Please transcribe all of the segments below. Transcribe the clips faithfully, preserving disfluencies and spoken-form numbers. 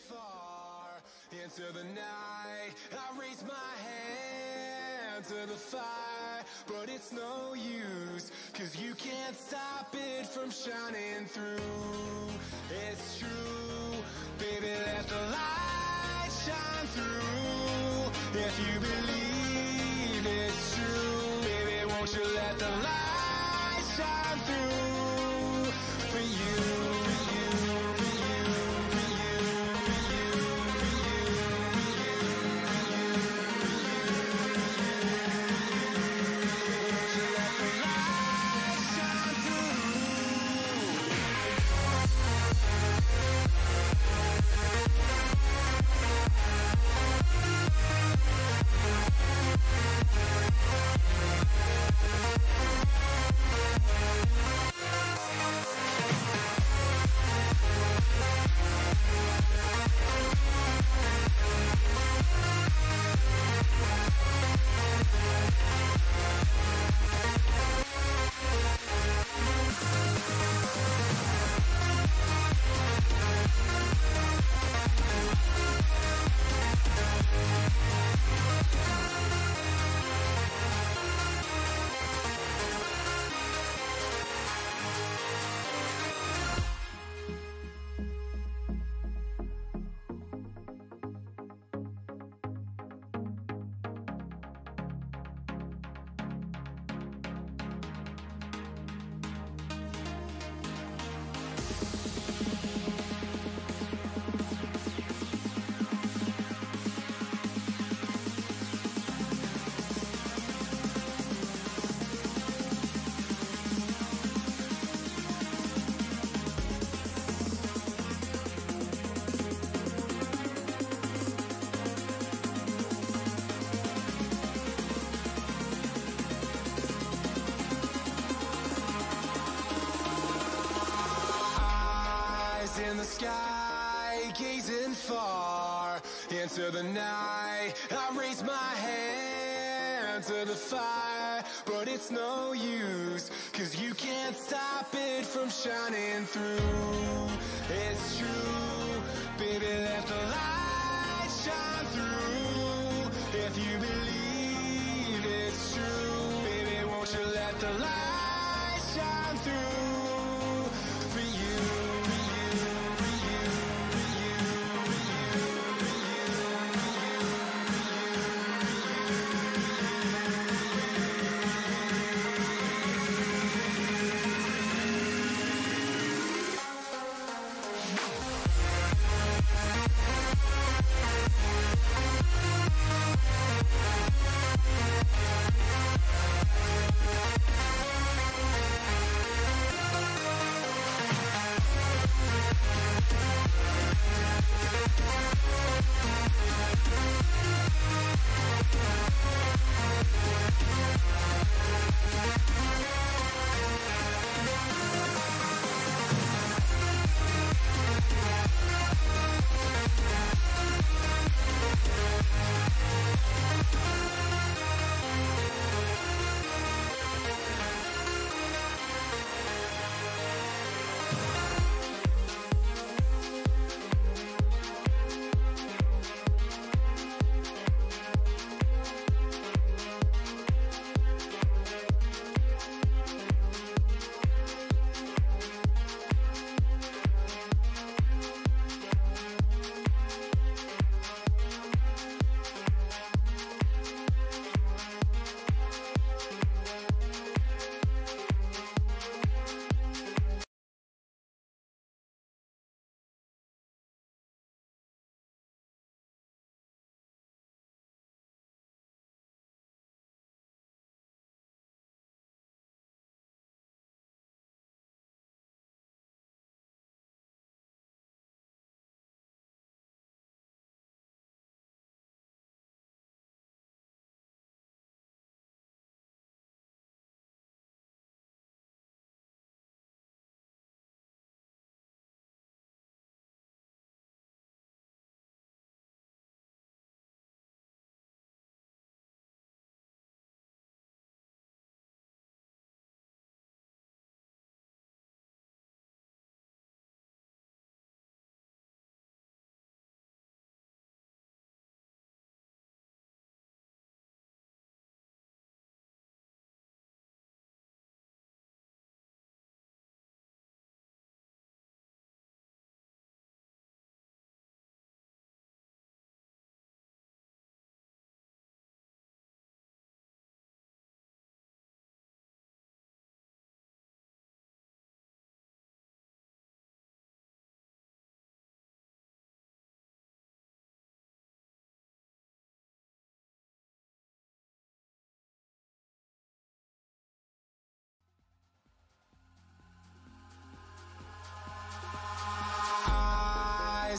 far into the night. I raise my hand to the fire, but it's no use, cause you can't stop it from shining through. It's true, baby, let the light shine through. If you believe it's true, baby, won't you let the light shine through for you. In the sky, gazing far into the night. I raise my hand to the fire, but it's no use, cause you can't stop it from shining through. It's true, baby, let the light shine through. If you believe it's true, baby, won't you let the light shine through for you.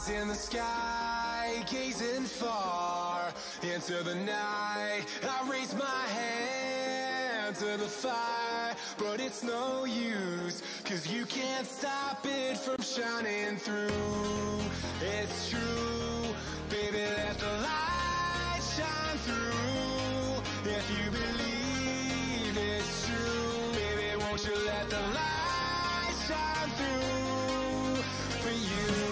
Eyes in the sky, gazing far into the night. I raise my hand to the fire, but it's no use, cause you can't stop it from shining through. It's true, baby, let the light shine through. If you believe it's true, baby, won't you let the light shine through for you.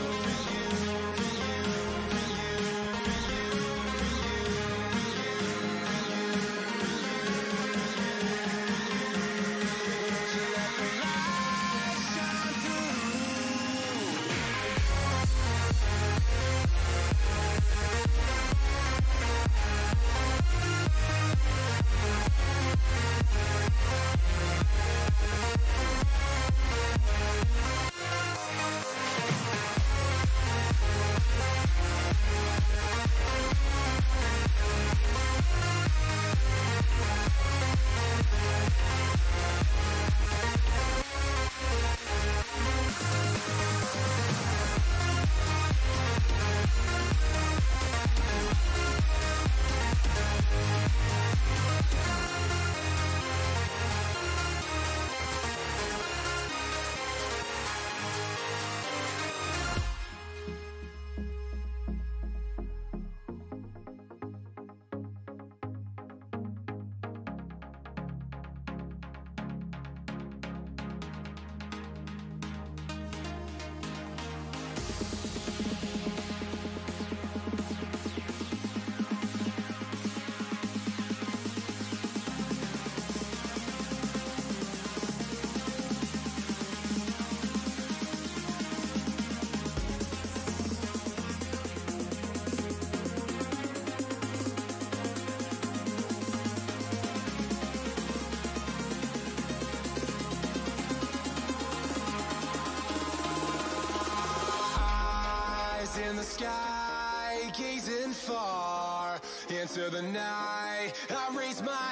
In the sky, gazing far into the night. I raise my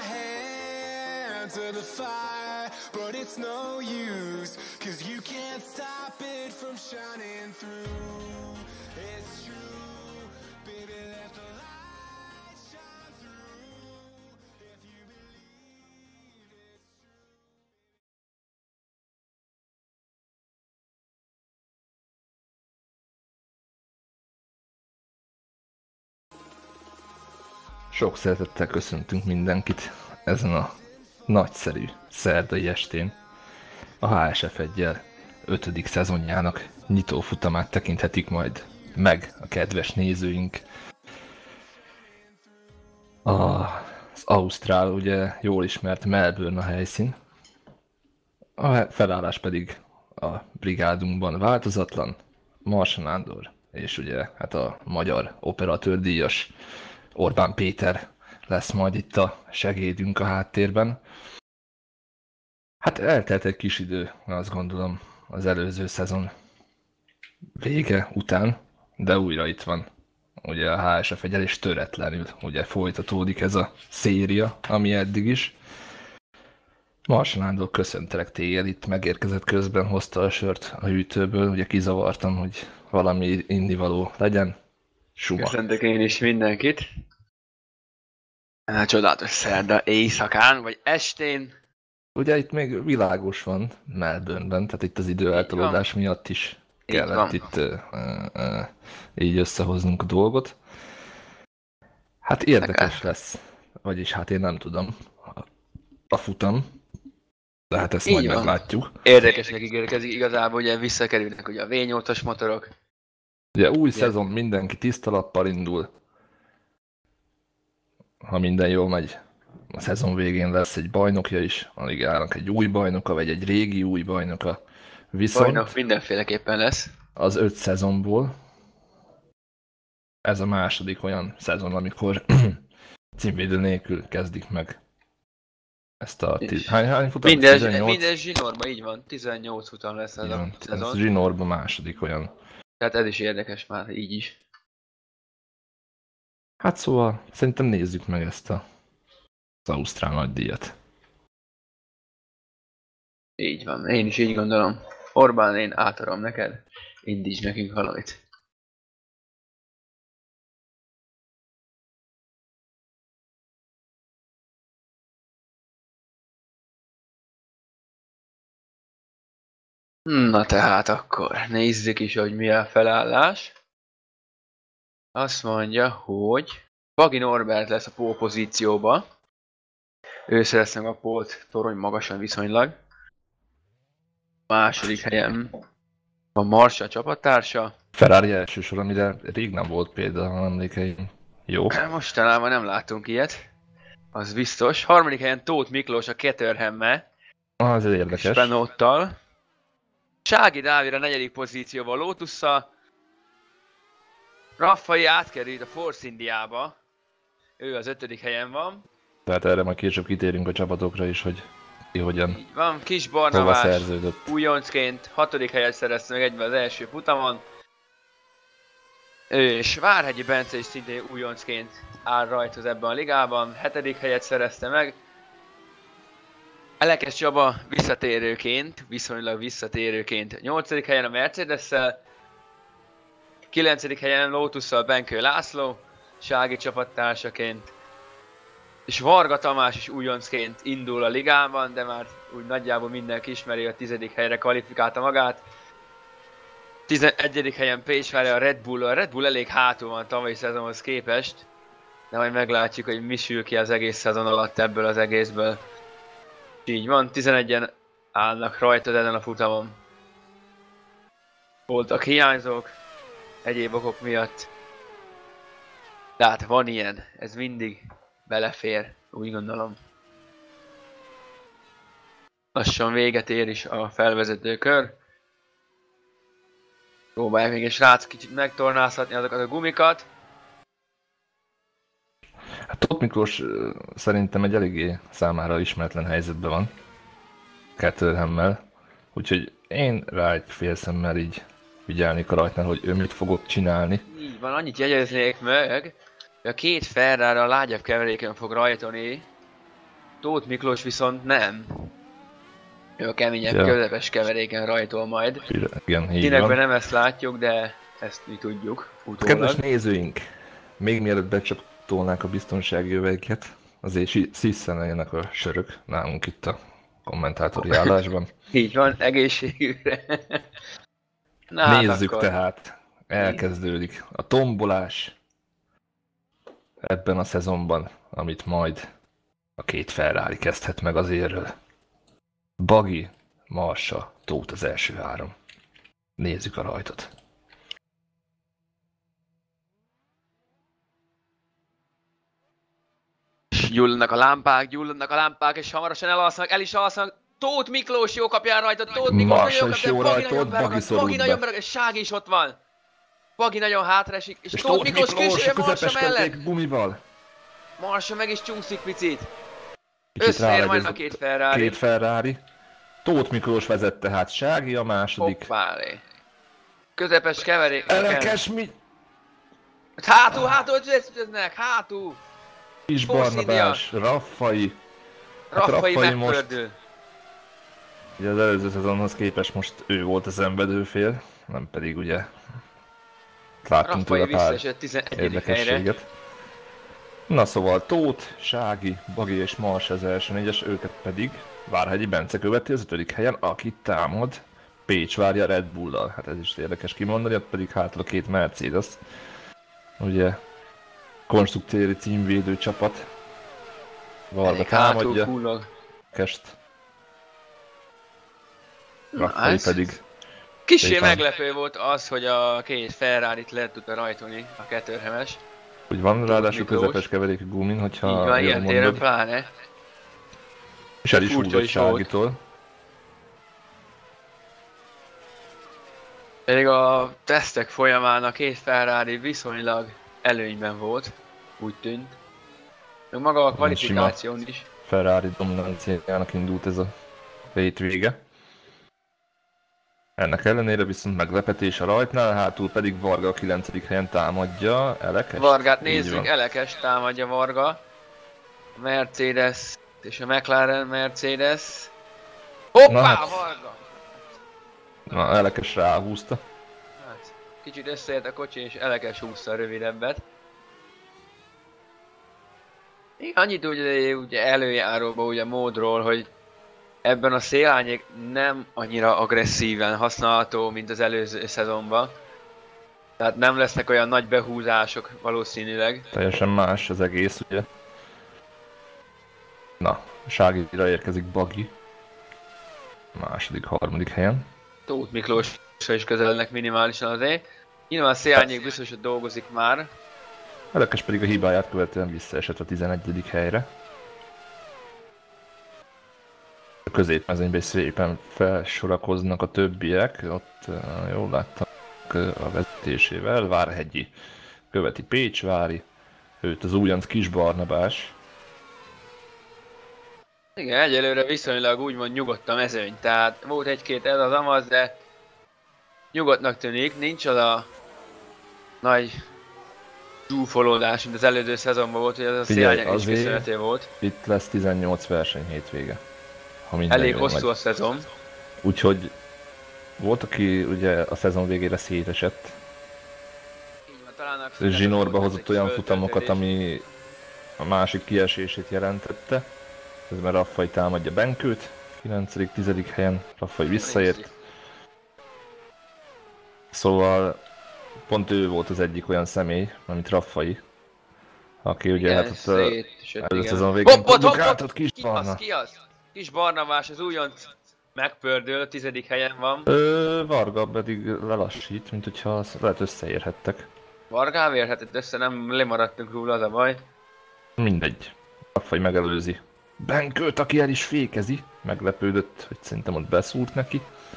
hand to the fire, but it's no use, cause you can't stop it from shining through. It's true, baby, let the light shine through. If you believe it's true. Sok szeretettel köszöntünk mindenkit ezen a nagyszerű szerdai estén. A há es ef egyel ötödik szezonjának nyitó futamát tekinthetik majd meg a kedves nézőink. Az ausztrál, ugye jól ismert Melbourne a helyszín. A felállás pedig a brigádunkban változatlan. Marsa Nándor és ugye hát a magyar operatőrdíjas Orbán Péter lesz majd itt a segédünk a háttérben. Hát eltelt egy kis idő, azt gondolom, az előző szezon vége után, de újra itt van ugye a há es ef egyel, és töretlenül ugye folytatódik ez a széria, ami eddig is. Marsa Nándor, köszöntelek téged, itt megérkezett közben, hozta a sört a hűtőből, ugye kizavartam, hogy valami innivaló legyen. Suma. Köszöntök én is mindenkit. A csodálatos szerda éjszakán, vagy estén. Ugye itt még világos van Melbourneben, tehát itt az időeltolódás miatt is kellett itt uh, uh, így összehoznunk a dolgot. Hát érdekes lesz, vagyis hát én nem tudom a futam, de hát ezt így majd van. Meglátjuk. Érdekesnek ígérkezik, igazából ugye visszakerülnek ugye a vé nyolcas motorok. Ugye új ugye. Szezon, mindenki tiszta lappal indul. Ha minden jól megy, a szezon végén lesz egy bajnokja is, a ligának egy új bajnoka, vagy egy régi új bajnoka. Viszont bajnok mindenféleképpen lesz. Az öt szezonból ez a második olyan szezon, amikor címvédő nélkül kezdik meg ezt a... Tiz... Hány, hány futam? Minden, minden zsinórban így van, tizennyolc futam lesz ez igen, a szezon. Ez zsinórban második olyan. Tehát ez is érdekes már, így is. Hát szóval szerintem nézzük meg ezt a, az ausztrál nagydíjat. Így van, én is így gondolom. Orbán, én átadom neked, indíts nekünk valamit. Na tehát akkor nézzük is, hogy mi a felállás. Azt mondja, hogy Bagi Norbert lesz a pole pozícióba. Ő szerez meg a pólt torony magasan viszonylag. Második helyen van Marsa csapattársa. Ferrari első sor, amire rég nem volt példa, ha emlékeim. Jó. Mostanában nem látunk ilyet. Az biztos. Harmadik helyen Tóth Miklós a Caterhammel. Az érdekes. Spenottal. Sági Dávid a negyedik pozícióval Lotusszal. Raffai átkerült a Force Indiába. Ő az ötödik helyen van. Tehát erre majd később kitérünk a csapatokra is, hogy ki hogyan Így van, Kis hova Barnabás szerződött. újoncként hatodik helyet szerezte meg egyben az első futamon. Ő és Várhegyi Bence is szintén újoncként áll rajthoz ebben a ligában. hetedik helyet szerezte meg. Elekes Csaba visszatérőként, viszonylag visszatérőként nyolcadik helyen a Mercedes-szel. kilencedik helyen Lotusszal Benkő László, Sági csapattársaként. És Varga Tamás is újoncként indul a ligában, de már úgy nagyjából mindenki ismeri, a tizedik helyre kvalifikálta magát. tizenegyedik helyen Pécs várja a Red Bull. A Red Bull elég hátul van a tavalyi szezonhoz képest, de majd meglátjuk, hogy mi sül ki az egész szezon alatt ebből az egészből. Így van, tizenegyen állnak rajtad ezen a futamon. Voltak hiányzók, egyéb okok miatt. Tehát van ilyen, ez mindig belefér, úgy gondolom. Lassan véget ér is a felvezető kör. Próbálják még egy srác kicsit megtornázhatni azokat a gumikat. Hát Tóth Miklós ö, szerintem egy eléggé számára ismeretlen helyzetben van. Caterhammel. Úgyhogy én rá egy fél szemmel így figyelnék a rajtnál, hogy ő mit fogok csinálni. Így van, annyit jegyeznék meg, hogy a két Ferrari a lágyabb keveréken fog rajtolni. Tóth Miklós viszont nem. Ő a keményebb, Ja. közepes keveréken rajtol majd. Igen, így Ténylegben van. nem ezt látjuk, de ezt mi tudjuk Kedves utólag. nézőink, még mielőtt becsaptolnák a biztonsági jöveiket, azért si- sziszeneljenek a sörök nálunk itt a kommentátori állásban. Így van, egészségükre. Na, hát Nézzük akkor. tehát, elkezdődik a tombolás ebben a szezonban, amit majd a két Ferrari kezdhet meg az érről. Bagi, Marsa, Tóth az első három. Nézzük a rajtot. Gyulladnak a lámpák, gyulladnak a lámpák, és hamarosan elalszanak, el is alszanak. Tóth Miklós jó kapja a rajtot, Tóth Miklós Marsa nagyon is kapja, jó Bagi rajtolt, nagyon Bagi beragadt, szorult Bagi be. nagyon beragadt, és Sági is ott van. Bagi nagyon hátraesik, és, És Tóth Tóth Miklós Miklós a késője Marsa közepes mellett. kerék gumival. Marsa meg is csúszik picit. Kicsit Összeér rálegy majd ez a a két Ferrari. Két Ferrari. Tóth Miklós vezette, hát Sági a második. Hoppálé. Közepes keverék. Elekes mi? Hátul, hátul ütöznek, hátul. Kis Force Barnabás, Raffai. Hát Raffai Raffai most, megpördül. ugye az előző szezonhoz képest most ő volt a szenvedőfél, nem pedig ugye láttunk Raffai tőle pár visszaesett tizenegyedik helyre. érdekességet. Na szóval Tóth, Sági, Bagi és Mars az első négyes, őket pedig Várhegyi Bence követi az ötödik helyen, aki támad Pécs várja Red Bull-dal. Hát ez is érdekes kimondani, ott pedig hátul a két Mercedes. Ugye konstruktéri címvédő csapat. Varga Elég hátul támadja, kullog. Kest. Na, Raffai ez pedig Kissé szépen. meglepő volt az, hogy a két Ferrarit le tudta rajtolni a Caterham-es. úgy van, ráadásul Miklós. közepes keverékű gumin, Így hogyha van, jól ilyen téren mondod. pláne. És el is Furcsa húzott is volt. Ságitól. Pedig a tesztek folyamán a két Ferrari viszonylag előnyben volt, úgy tűnt. Meg maga a kvalifikáción is. Ferrari dominanciájának indult ez a hétvége. Ennek ellenére viszont meglepetés a rajtnál, hátul pedig Varga a kilencedik helyen támadja Elekest. Vargát Így nézzük, van. Elekes támadja Varga. A Mercedes és a McLaren Mercedes. Hoppá, Na hát. Varga! Na, Elekes ráhúzta. Hát, kicsit összeért a kocsi és Elekes húzta a rövidebbet. Még annyit ugye, ugye előjáróba ugye módról, hogy ebben a szélárnyék nem annyira agresszíven használható, mint az előző szezonban. Tehát nem lesznek olyan nagy behúzások valószínűleg. Teljesen más az egész, ugye. Na, Ságira érkezik Bagi. Második, harmadik helyen. Tóth Miklósra is közelednek minimálisan azért. Innen a szélárnyék biztos, hogy dolgozik már. Elekes pedig a hibáját követően visszaesett a tizenegyedik helyre. A középmezőnyben is szépen felsorakoznak a többiek, ott jól láttam a vezetésével. Várhegyi követi Pécsvári, őt az újonc Kis Barnabás. Igen, egyelőre viszonylag úgymond nyugodt a mezőny, tehát volt egy-két ez az amaz, de nyugodtnak tűnik, nincs az a nagy zsúfolódás, mint az előző szezonban volt, hogy az a szélárnyék is köszönhető volt. Itt lesz tizennyolc verseny hétvége. Ha minden elég jól hosszú megy. a szezon. Úgyhogy volt, aki ugye a szezon végére szétesett. Így van, talán Zsinórba hozott olyan futamokat, ami a másik kiesését jelentette. Közben Raffai támadja Benkőt, kilencedik tizedik helyen, Raffai visszaért. Szóval pont ő volt az egyik olyan személy, amit Raffai, aki ugye igen, hát ott a szezon végén produkáltott Kis Barna. Ki az? Kis Barnabás, az újonc megpördül, a tizedik helyen van. Ö, Varga pedig lelassít, mint hogyha lehet összeérhettek. Vargával érhetett össze, nem lemaradtunk róla, az a baj. Mindegy. Raffai megelőzi Benkőt, aki el is fékezi. Meglepődött, hogy szerintem ott beszúrt neki.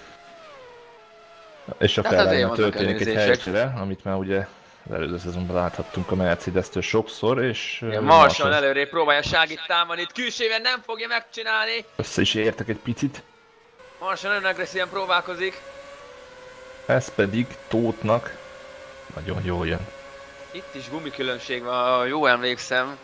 És a felállán történik egy helyre, amit már ugye az előző szezonban láthattunk a Mercedes-től sokszor, és... Igen, Marsan előrébb próbálja Ságit támadni, itt külsőben nem fogja megcsinálni. Össze is értek egy picit. Marsan nagyon agresszíven próbálkozik. Ez pedig Tóthnak nagyon jól jön. Itt is gumikülönbség van, ha jól emlékszem.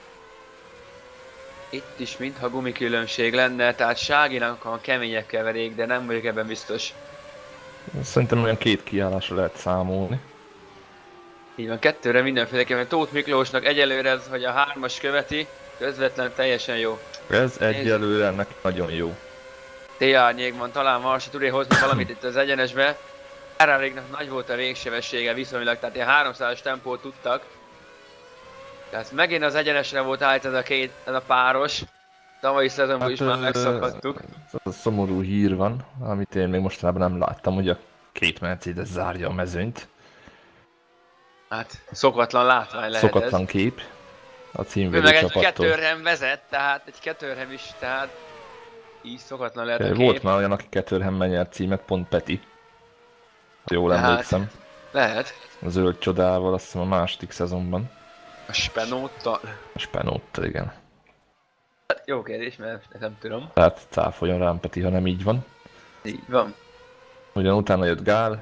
Itt is mintha gumikülönbség lenne, tehát Ságinak a keményebb keverék, de nem vagyok ebben biztos. Szerintem olyan két kiállásra lehet számolni. Így van, kettőre mindenféleképpen. Tóth Miklósnak egyelőre ez, hogy a hármas követi, közvetlen teljesen jó. Ez egyelőre neki nagyon jó. T-árnyékban talán Marsa tudja hozni valamit itt az egyenesbe. Ferrari-nak nagy volt a végsebessége viszonylag, tehát ilyen háromszázas tempót tudtak. Tehát megint az egyenesre volt állt ez a két, ez a páros. Tavalyi szezonban hát, is már megszakadtuk. Ez a szomorú hír van, amit én még mostanában nem láttam, hogy a két Mercedes zárja a mezőnyt. Hát szokatlan látvány lehet Szokatlan ez. Kép a címvédő csapattól. Meg egy Caterham vezet, tehát egy Caterham is, tehát így szokatlan lehet a kép. Volt már olyan, aki Caterhamben nyert címet, pont Peti. Jól tehát, emlékszem. Lehet. A zöld csodával, azt hiszem a második szezonban. A Spenóttal. A Spenóttal, igen. Jó kérdés, mert nem tudom. Tehát cáfoljon rám Peti, ha nem így van. Így van. Ugyan utána jött Gál,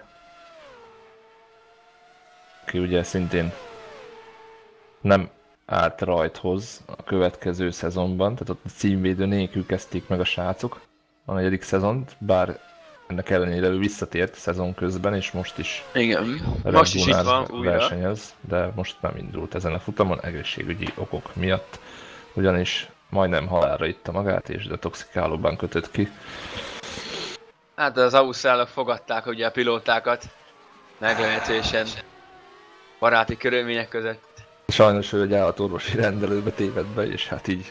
aki ugye szintén nem állt rajthoz a következő szezonban, tehát ott a címvédő nélkül kezdték meg a srácok a negyedik szezont, bár ennek ellenére ő visszatért szezon közben, és most is igen, most is itt van újra. Versenyez, de most nem indult ezen a futamon egészségügyi okok miatt, ugyanis majdnem halálra itta magát, és detoxikálóban kötött ki. Hát az ausztrálok fogadták ugye a pilótákat, meglehetősen baráti körülmények között. Sajnos ő egy állatorvosi rendelőbe tévedt be, és hát így...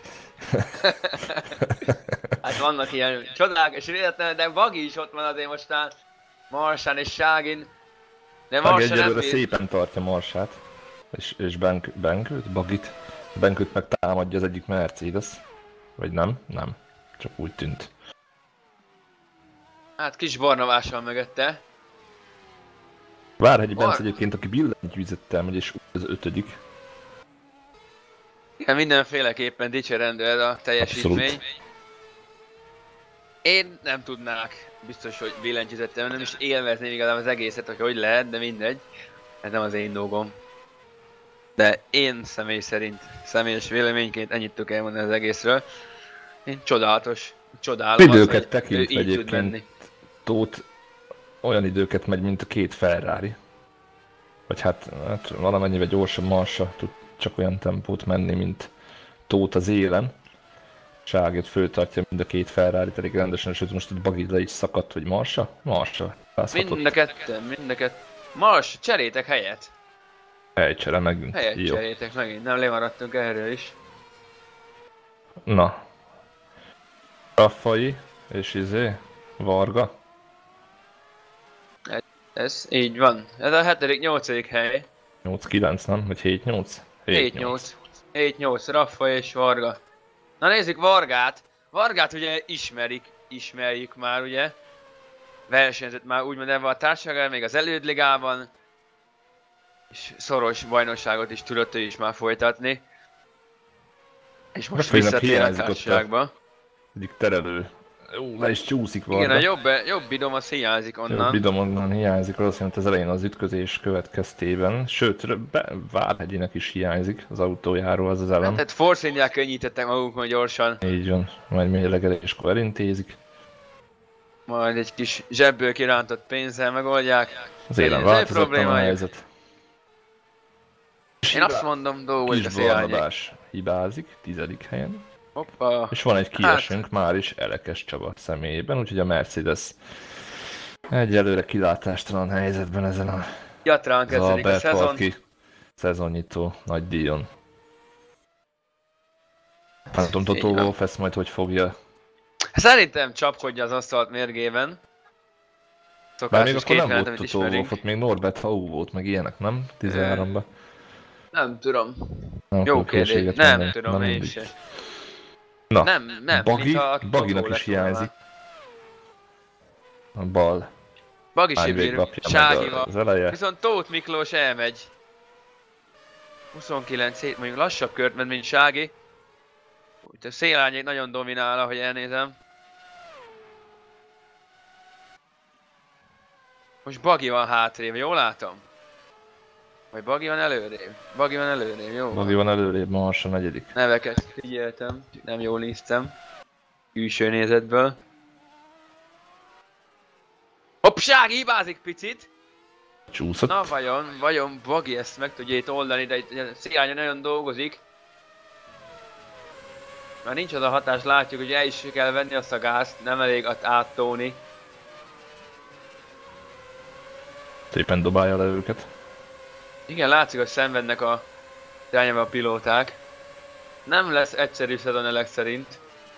Hát vannak ilyen csodák, és véletlenül, de Bagi is ott van azért mostán, Marsán és Ságin. De Bagi egyelőre szépen tartja Marsát, és, és Benk, Benkőt, Bagit. Benkőt meg támadja az egyik Mercedes. Vagy nem? Nem. Csak úgy tűnt. Hát Kis Barnabás van mögötte. Várhegyi Bence egyébként, aki billentyűzettel megy, és az ötödik. Igen, mindenféleképpen dicsérendő ez a teljesítmény. Abszolút. Én nem tudnák biztos, hogy billentyűzettel, nem is élvezném igazán az egészet, hogy hogy lehet, de mindegy. Ez nem az én dolgom. De én személy szerint, személyes véleményként ennyit tudok elmondani az egészről. Én csodálatos, csodálom időket azt, tekintve egyébként Tóth olyan időket megy, mint a két Ferrari. Vagy hát, hát valamennyivel gyorsabb Marsa tud csak olyan tempót menni, mint Tóth az élen. Ságét föltartja mind a két Ferrari, elég rendesen, sőt most itt Buggy le is szakadt, vagy Marsa? Marsa. Mind a ketten, mind a ketten. Mars, cserétek helyet. Helycsere megint. Helyet Jó. cserétek megint, nem lemaradtunk erről is. Na. Raffai és izé, Varga. Ez így van. Ez a hetedik, nyolcadik hely. nyolc kilenc, nem? Vagy hét nyolc? hét nyolc. hét nyolc, Raffa és Varga. Na nézzük Vargát. Vargát ugye ismerik, ismerjük már ugye. Versenyzett már úgymond ebben a társaságban, még az elődligában. És szoros bajnokságot is tudott ő is már folytatni. És most Főleg visszatér a hiányzik ott a- társaságba. Egyik terelő. Jó, le is csúszik Varga. Igen, a jobb, jobb bidom az hiányzik Jobb onnan. bidom onnan hiányzik, valószínűleg az elején az ütközés következtében. Sőt, be- Várhegyinek is hiányzik az autójáról az az elem. Tehát Force India könnyítettek magukon gyorsan. Így van, majd mérlegeléskor elintézik. Majd egy kis zsebből kirántott pénzzel megoldják. Az élen Ez egy változatlan a problémájuk. helyzet. Én azt mondom, dolgozik a Kis szélányék. Barnabás hibázik, tizedik helyen. Hoppa. És van egy Hát. kiesünk már is Elekes Csaba személyében, úgyhogy a Mercedes egyelőre kilátástalan helyzetben ezen a Jatrán kezdődik a Albert szezon. Parki szezonnyitó nagy díjon. Nem tudom, Totó Így van. Wolff ezt majd hogy fogja. Szerintem csapkodja az asztalt mérgében. Bár Szokásos még akkor nem képmenet, volt amit Totó ismerünk. Wolff, ott még Norbert Hau volt, meg ilyenek, nem? tizenháromban. Nem tudom. Nem Jó akarok kérdés. hülyeséget Nem mondani. tudom Na, én mindegy. se. Na, Nem, nem. Buggy, mintha Totó Buggynak lett is volna. hiányzik. A bal Buggy hányvéd Sibir, kapja meg Ságival. az eleje. Viszont Tóth Miklós elmegy. huszonkilenc hét, mondjuk lassabb kört ment, mint Sági. Úgy a szélányék nagyon dominál, ahogy elnézem. Most Buggy van hátrébb, jól látom? Vagy Buggy van előrébb? Buggy van előrébb, jó van. Buggy van előrébb, Marsa negyedik. Neveket figyeltem, nem jól néztem. Külső nézetből. Hopp, Sági hibázik picit! Csúszott. Na vajon, vajon Buggy ezt meg tudja itt oldani, de itt a Szélányon nagyon dolgozik. Már nincs az a hatás, látjuk, hogy el is kell venni azt a gázt, nem elég ott áttóni. Szépen dobálja le őket. Igen, látszik, hogy szenvednek a irányába a pilóták. Nem lesz egyszerű szezon ezek szerint.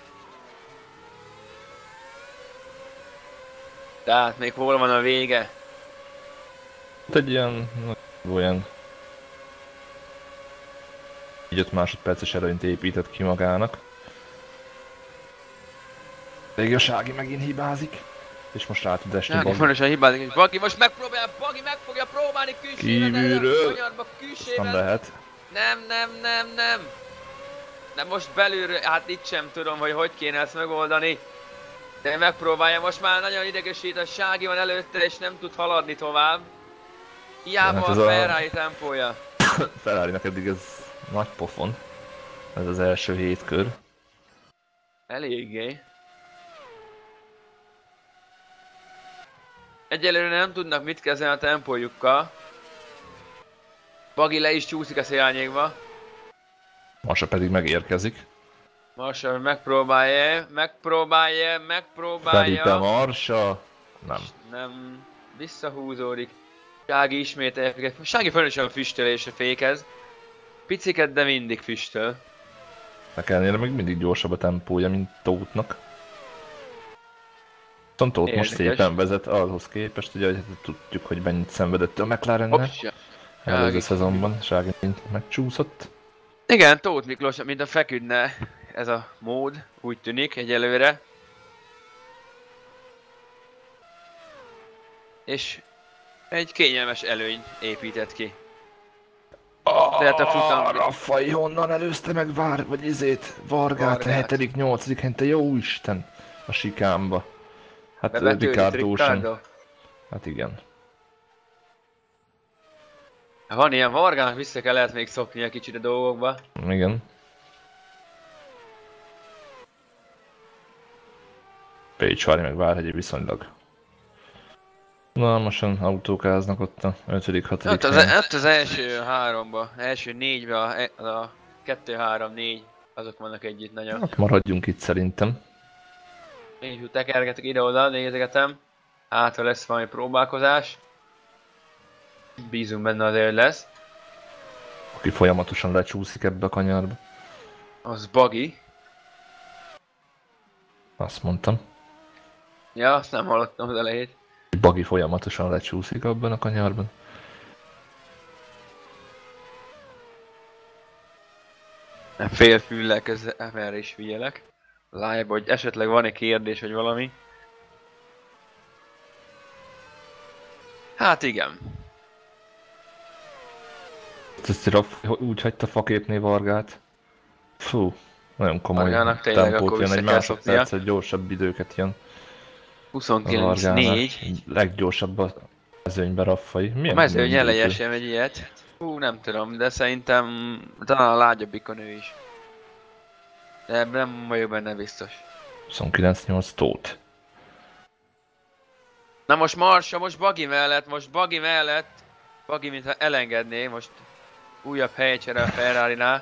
Tehát még hol van a vége? Ott egy ilyen, olyan így öt másodperces előnyt épített ki magának. Még a Sági megint hibázik. És most rá tud esni Sági Buggy. fontosan hibázik, és Buggy most megpróbálja, Buggy meg fogja próbálni külsőre, de Kívülről. a kanyarba Azt nem külsővel. lehet. Nem, nem, nem, nem. De most belülről, hát itt sem tudom, hogy hogy kéne ezt megoldani. De megpróbálja, most már nagyon idegesít, a Sági van előtte és nem tud haladni tovább. Hiába Hát a ez a- Ferrari tempója. Ferrari-nak eddig ez nagy pofon. Ez az első hét kör. Eléggé. Egyelőre nem tudnak mit kezdeni a tempójukkal. Buggy le is csúszik a szélányékba. Marsa pedig megérkezik. Marshall megpróbálja, megpróbálja, Felipe megpróbálja. Marsa. Nem. Nem, visszahúzódik. Sági ismét elfékez. Sági fölösen füstöl és fékez. Piciket, de mindig füstöl. Nek ellenére még mindig gyorsabb a tempója, mint Tóthnak. Viszont Tóth most Érdekes. szépen vezet ahhoz képest, ugye hogy tudjuk, hogy mennyit szenvedett a McLarennel. Hoppsa. Előző Sági. szezonban Sági mint megcsúszott. Igen, Tóth Miklós, mint a feküdne ez a mód, úgy tűnik egyelőre. És egy kényelmes előny épített ki. Tehát a futam... Raffai honnan előzte meg Vár, vagy izét, Vargát, Vargát. a hetedik, nyolcadik helyen, te jó Isten, a sikámba. Hát Bevetődik Ricardo sem. Ricardo. Hát igen. Van ilyen Vargának, vissza kell lehet még szokni egy kicsit a dolgokba. Igen. Pécs Fári meg Várhegyi viszonylag. Na, mostan autókáznak ott a ötödik, hatodik Ott az, helyen. ott az első háromba, első négybe, a, a kettő három négy Azok vannak együtt nagyon. Hát maradjunk itt szerintem. Én is tekergetek ide-oda, nézegetem. Hát, ha lesz valami próbálkozás. Bízunk benne azért, hogy lesz. Aki folyamatosan lecsúszik ebbe a kanyarba. Az Buggy. Azt mondtam. Ja, azt nem hallottam az elejét. Buggy folyamatosan lecsúszik abban a kanyarban. Fél füllel közben erre is figyelek. Live, hogy esetleg van egy kérdés, vagy valami. Hát igen. Ezt úgy hagyta faképné Vargát. Fú, nagyon komoly Vargának tényleg tempót akkor jön, egy vissza kell szoknia. másodpercet gyorsabb időket jön. huszonkilenc négy. Leggyorsabb a mezőnybe Raffai. A mezőny eleje sem egy ilyet. Hú, nem tudom, de szerintem talán a lágyabbikon ő is. De ebben nem vagyok benne biztos. huszonkilenc nyolc Tóth. Na most Marsa, most Buggy mellett, most Buggy mellett. Buggy mintha elengedné, most újabb helycsere a Ferrarinál.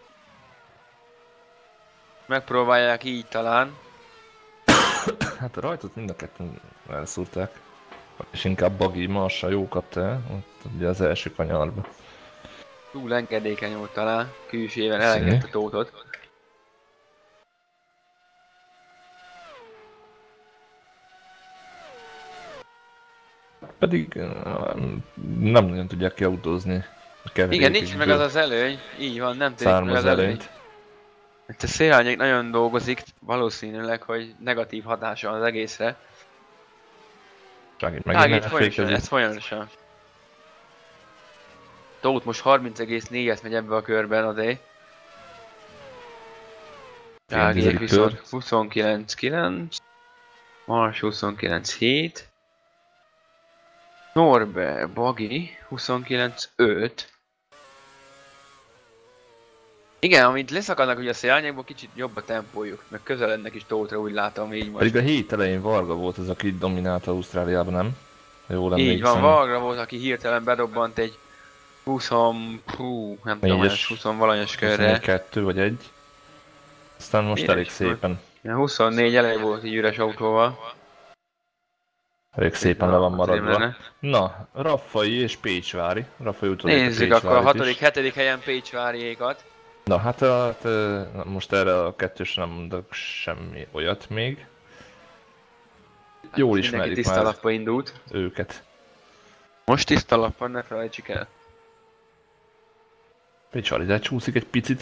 Megpróbálják így talán. Hát a rajtot mind a ketten elszúrták. És inkább Buggy, Marsa jó kapta el, ott ugye az első kanyarba. Túl engedékeny volt talán, külsőjében elengedte a Tóthot. Pedig nem nagyon tudják kiautózni. Igen, nincs meg az az előny, így van, nem tűnik meg az előnyt. Itt a szélárnyék nagyon dolgozik, valószínűleg, hogy negatív hatása az egészre. Megint folyamatosan, ez folyamatosan. Tóth most harminc egész négyet megy ebbe a körben azért. Ágiék viszont huszonkilenc kilenc. Mars huszonkilenc hét. Norbe, Buggy huszonkilenc öt. Igen, amint leszakadnak ugye a szélárnyékból, kicsit jobb a tempójuk, meg közelednek is Tóthra, úgy látom így most. Pedig a hét elején Varga volt az, aki dominálta Ausztráliában, nem? Jól emlékszem. Így van, Varga volt, aki hirtelen bedobbant egy húsz, hú, nem tudom, húsz valanyos körre. huszonkettő vagy egy. Aztán most Éres elég szépen. Ja, huszonnégy elég volt így üres autóval. Elég szépen le van maradva. Na, Raffai és Pécsvári. Raffai utolsó. Nézzük akkor a hatodik hetedik helyen Pécsváriékat. Na hát, hát most erre a kettősre nem mondok semmi olyat még. Hát jól ismerjük tiszta már lappa indult. Őket. Most tiszta lappon, ne felejtsük el. Pécsvári lecsúszik egy picit.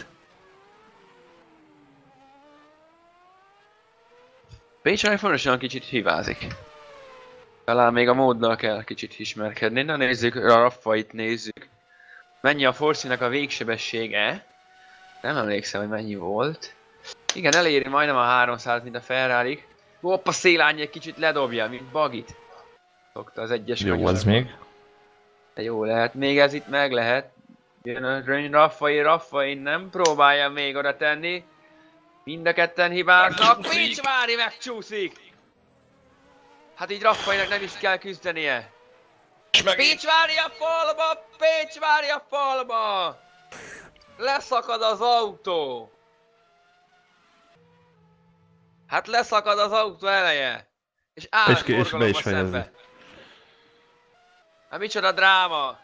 Pécsvári fontosan kicsit hibázik. Talán még a móddal kell kicsit ismerkedni. Na nézzük, a Raffait nézzük. Mennyi a Forcinak a végsebessége? Nem emlékszem, hogy mennyi volt. Igen, eléri majdnem a háromszázat, mint a Ferrari. Hopp, a szélárny egy kicsit ledobja, mint Buggyt. Szokta az egyes jó kanyarban. Az még. De jó lehet, még ez itt meg lehet. Jön a Raffai, Raffai nem próbálja még oda tenni. Mind a ketten hibáznak. Pécsvári megcsúszik! Hát így Raffainak nem is kell küzdenie. Pécsvári a falba! Pécsvári a falba! Leszakad az autó! Hát leszakad az autó eleje! És áll a forgalomba szembe! Hát micsoda dráma!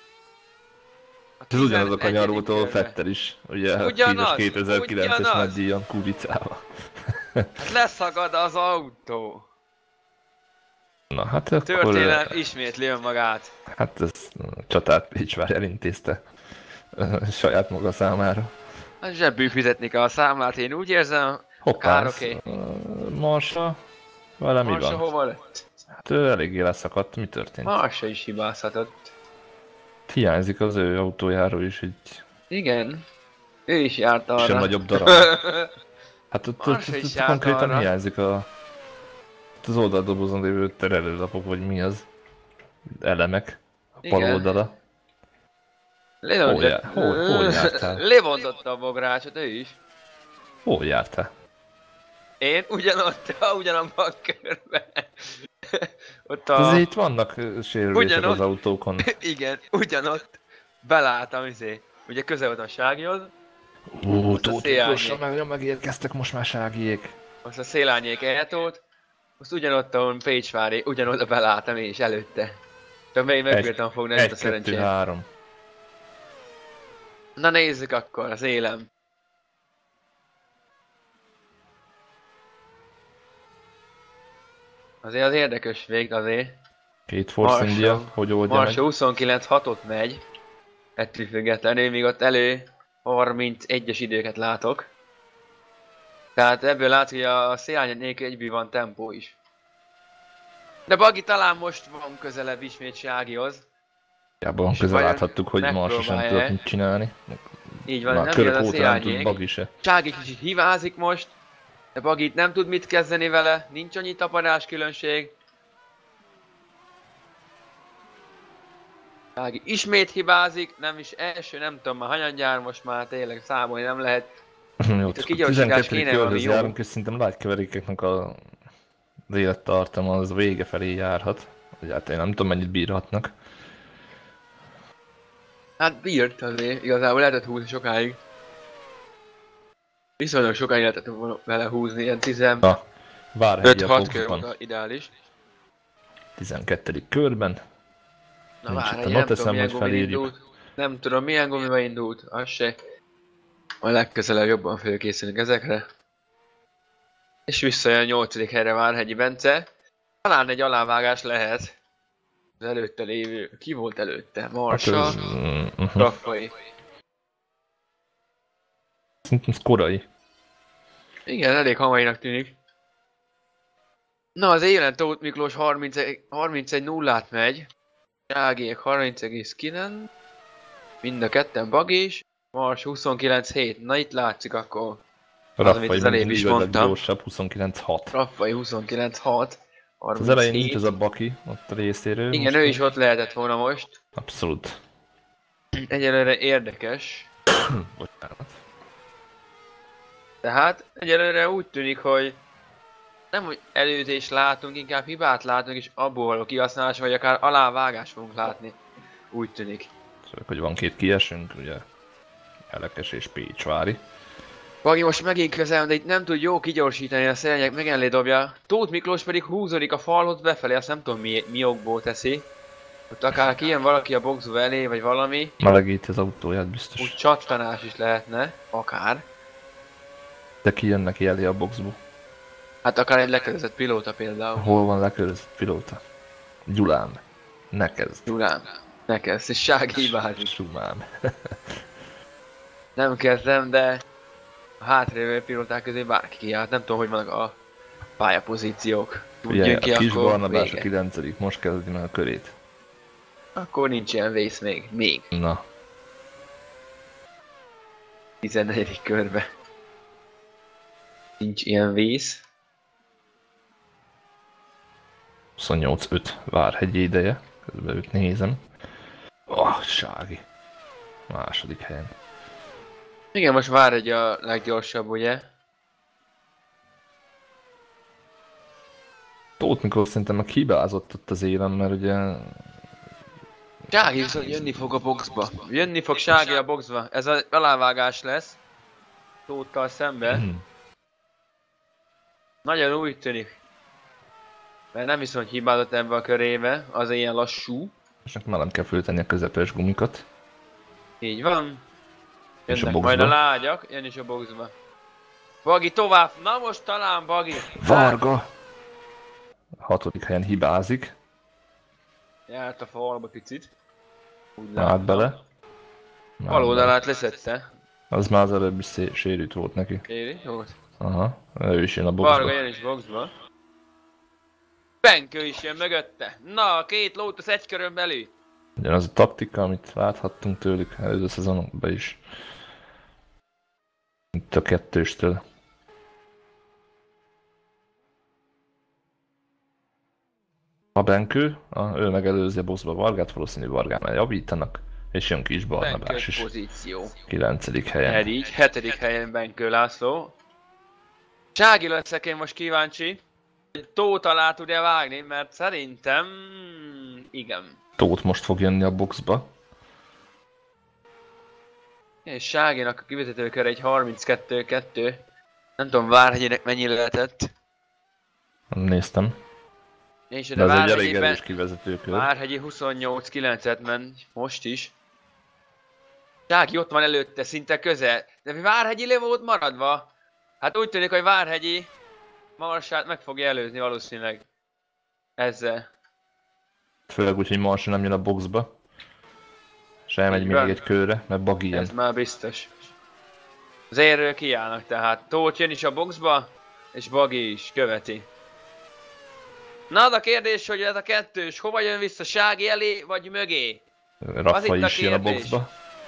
Ez ugyanaz a kanyar volt, ahol Vettel is, ugye a kétezer-kilences nagydíjon Kubicával. Hát leszakad az autó! Na hát akkor... Történelem ismétli önmagát. Hát ez csatát Pécsvári elintézte saját maga számára. A zsebből fizetni kell a számlát, én úgy érzem. Hoppá, Marsa, vele mi van? Marsa hova lett? Hát ő eléggé leszakadt, mi történt? Marsa is hibázhatott. Hiányzik az ő autójáról is egy... Igen, ő is járt arra. Sem nagyobb darab. Hát ott, ott, ott, ott konkrétan arra. Hiányzik a... az oldaldobozon lévő terelőlapok, vagy mi az? Elemek. A bal oldala. Hol, jár, hol, hol jártál? Levontotta a bográcsot, ő is. Hol jártál? Én ugyanott, ugyanabban a körben. Ott a... Azért itt vannak sérülések ugyanott, az autókon. Igen, ugyanott belálltam izé. Ugye közel voltam a Ságihoz. Ú, a Tóth szélárnyék. Miklósra meg, megérkeztek most már Ságiék. Most a szélárnyék eltolt, most ugyanott, ahol Pécsvári, ugyanoda belálltam én is előtte. Csak még megbírtam fogni ezt a Egy, kettő, szerencsém. három. Na nézzük akkor az élem. Azért az érdekes vég azért. Két Force Marshall. India, hogy oldja meg? Marsa huszonkilenc hatot megy. Ettől függetlenül még ott elő harmincegyes időket látok. Tehát ebből látszik, hogy a szélárnyék egyben van tempó is. De Bagi talán most van közelebb ismét Ságihoz. Jában És közel vajon láthattuk, hogy Marsa sem megpróbálja-e? tudott mit csinálni. Így van, Már nem körök igaz a óta nem tud szélárnyék. Bagi se. Sági kicsit hivázik most. De Bagit nem tud mit kezdeni vele, nincs annyi tapadás különbség. Sági ismét hibázik, nem is első, nem tudom már hanyadjár, most már tényleg számolni nem lehet. Jó, Itt a kigyorsítás kéne valami körhöz jó. járunk, és szerintem light keverékeknek a az élettartama az vége felé járhat. Hát én nem tudom mennyit bírhatnak. Hát bírt azért, igazából lehetett húzni sokáig. Viszonylag sokáig lehetett volna vele húzni, ilyen Na, Várhegyi a tizenöt-hat kör boxban. volt ideális. tizenkettedik körben. Na Nincs várj, itt a nem noteszem, tudom milyen hogy gumin felírjuk. indult. Nem tudom milyen gumiba indult, az se. A legközelebb jobban fölkészülünk ezekre. És visszajön a nyolcadik helyre Várhegyi Bence. Talán egy alávágás lehet. Az előtte lévő, ki volt előtte? Marsa, Hát, mm, uh-huh. Raffai. Szerintem ez korai. Igen, elég hamainak tűnik. Na az élen Tóth Miklós harmincegy nullát megy. Ságiék harminc egész kilenc. Mind a ketten Bagis. Mars huszonkilenc hét. Na itt látszik akkor. Az, amit Raffai az előbb is mondtam. gyorsabb, huszonkilenc hat. Raffai huszonkilenc hat. Az elején nincs ez a Baki ott a részéről. Igen, most ő is ott lehetett volna most. Abszolút. Egyelőre érdekes. Bocsánat. Tehát egyelőre úgy tűnik, hogy nem hogy előzést látunk, inkább hibát látunk, és abból való kihasználás, vagy akár alávágás fogunk látni. Úgy tűnik. Szóval, hogy van két kiesünk, ugye Elekes és Pécsvári. Bagi most megint közel, de itt nem tud jó kigyorsítani, a szélnyek meg elé dobja. Tóth Miklós pedig húzódik a falhoz befelé, azt nem tudom mi, mi okból teszi. Ott akár kijön valaki a boxba elé, vagy valami. Melegíti az autóját biztos. Úgy csattanás is lehetne, akár. De kijön neki elé a boxból. Hát akár egy lekörözött pilóta például. Hol van lekörözött pilóta? Gyulám. Ne kezd. Gyulám, ne kezd, és Sági hibázik. Sumám. Nem kezdem, de a hátrévő pilóták közé bárki kiállt. Nem tudom, hogy vannak a pályapozíciók. Ugye Tudjunk ki, a kis akkor Barnabás a vége. kilencedik most kezdi meg a körét. Akkor nincs ilyen vész még. Még. Na, tizennegyedik körbe. Nincs ilyen vész. huszonnyolc öt Várhegyi ideje. Közben őt nézem. Oh, Sági. Második helyen. Igen, most vár egy a leggyorsabb, ugye? Tóth Miklós szerintem meg hibázott ott az élen, mert ugye... Sági viszont jönni fog a boxba. Jönni fog Sági a boxba. Ez az alávágás lesz. Tóttal szembe. Hmm. Nagyon úgy tűnik. Mert nem viszont hibázott ebbe a körébe. Az ilyen lassú. És akkor már nem kell föltenni a közepes gumikat. Így van. És a Jönnek boxba? majd a lágyak, jön is a boxba. Bagi tovább, na most talán Bagi. Varga! A hatodik helyen hibázik. Járt a falba picit. Úgy Állt bele. Már Bal oldalát leszette. Az már az előbb is szé- sérült volt neki. Kéri, jó. Aha, ő is jön a boxba. Varga jön is boxba. Benkő is jön mögötte. Na, a két Lotus egy körön belül. Ugyanaz a taktika, amit láthattunk tőlük előző szezonokban is. Itt a kettőstől. A Benkő, a, ő megelőzi a boxba Vargát, valószínű Vargánál javítanak. És jön Kis Barnabás Benkős is. pozíció. kilencedik helyen. Ez így, hetedik helyen Benkő László. Sági leszek én most kíváncsi. hogy Tóth alá tudja vágni, mert szerintem... igen. Tóth most fog jönni a boxba. És Ságinak a kivezetőkör egy harminckettő kettő. Nem tudom Várhegyinek mennyi lehetett. Nem néztem. És De de ez egy elég Várhegyiben erős kivezetőkör. Várhegyi huszonnyolc kilencet ment most is. Sági ott van előtte, szinte közel. De Várhegyi le volt maradva. Hát úgy tűnik, hogy Várhegyi Marsát meg fogja előzni valószínűleg. Ezzel. Főleg úgy, hogy Marsa nem jön a boxba. És elmegy Így még van. egy körre, mert buggy ilyen. Ez már biztos. Az érről kiállnak tehát. Tóth jön is a boxba, és Bagi is követi. Na, az a kérdés, hogy ez a kettős hova jön vissza, Sági elé vagy mögé? Raffa itt a is jön a kérdés. boxba.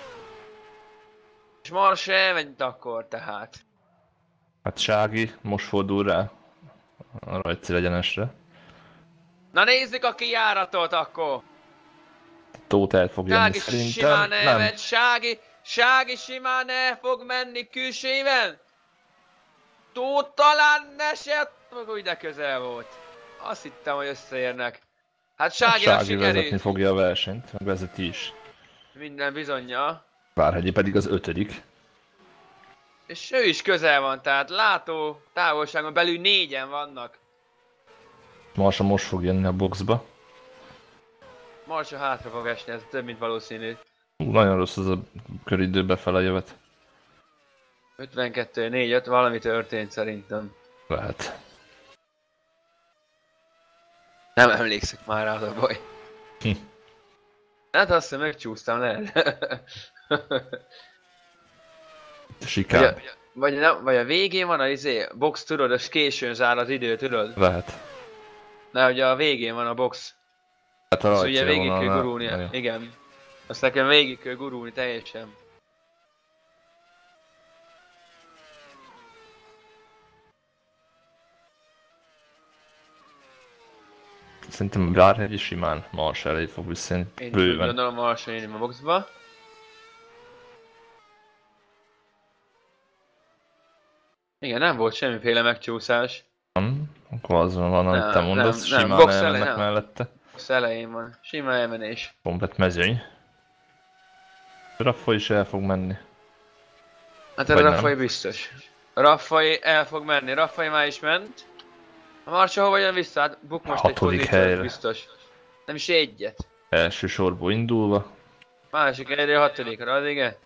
És Marsa elment akkor tehát. Hát Sági most fordul rá a rajtcél egyenesre. Na nézzük a kijáratot akkor! Tóth el fog jönni Sági szerintem. simán Nem. elment, Sági, Sági simán el fog menni külsővel? Tóth talán ne se, meg úgy de közel volt. Azt hittem, hogy összeérnek. Hát Ságinak Sági vezetni sikerült. fogja a versenyt, meg vezeti is. Minden bizonnyal. Várhegyi pedig az ötödik. És ő is közel van, tehát látó távolságon belül négyen vannak. Marsa most fog jönni a boxba. Marsa hátra fog esni, ez több mint valószínű. Ú, nagyon rossz az a köridő befele jövet. ötvenkettő négy öt, valami történt szerintem. Lehet. Nem emlékszek már rá, az a baj. Hm. Hát azt hiszem megcsúsztam, lehet. Sikán. Vagy a, vagy, nem, vagy a végén van a izé, box tudod, és későn zár az idő, tudod? Lehet. De ugye a végén van a box. Hát a Azt ugye végig kell rajtcélvonalnál- gurulni, nagyon. igen. Azt nekem végig kell gurulni teljesen. Szerintem Várhegyi simán Marsa elé fog visszajönni. Én is úgy Bőven. gondolom, Marsa jön a boxba. Igen, nem volt semmiféle megcsúszás. Nem? Akkor az van, van, amit Nem, te mondasz, nem, nem. simán Box elmennek elején, nem. mellette. Az elején van. Sima elmenés. Komplet mezőny. Raffa is el fog menni. Hát a Vagy nem. Raffai biztos. Raffai el fog menni, Raffai már is ment. A Marsa hova jön vissza? Hát buk most egy Hatodik pozíciót helyre. biztos. Nem is egyet. Első sorból indulva. Másik egyre hatodikra, az igen.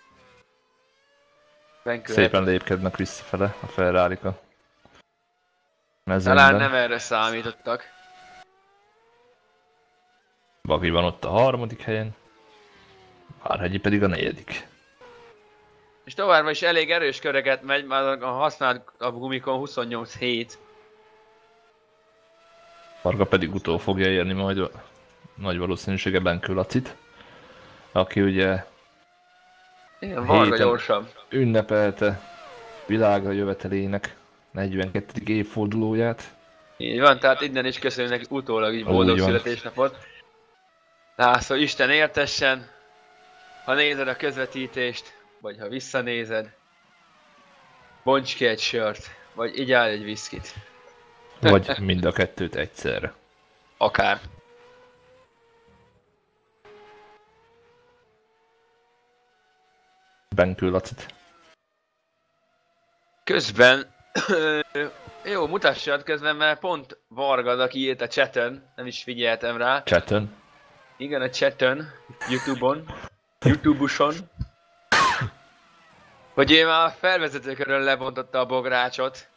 Benkő Szépen lépkednek visszafele a Ferrari-ka. Talán Mezőnyben. nem erre számítottak. Bagi van ott a harmadik helyen. Várhegyi pedig a negyedik. És továbbra is elég erős köröket megy, már a használt a gumikon huszonnyolc hét. Varga pedig utol fogja érni majd a nagy valószínűsége Benkő Lacit. Aki ugye Igen, Varga Héten. gyorsabb. ünnepelte világa jövetelének negyvenkettedik évfordulóját. Így van, tehát innen is köszönjük neki utólag így Úgy boldog van. születésnapot. László, Isten értessen, ha nézed a közvetítést, vagy ha visszanézed, bonts ki egy sört, vagy igyál egy viszkit. Vagy mind a kettőt egyszerre. Akár. Benkő Lacit. Közben, jó, mutassad közben, mert pont Varga az, aki írt a chaten, nem is figyeltem rá. Chatten. Igen, a chaten, Youtube-on, Youtube-uson. Hogy ő már a felvezetőkörön lebontotta a bográcsot.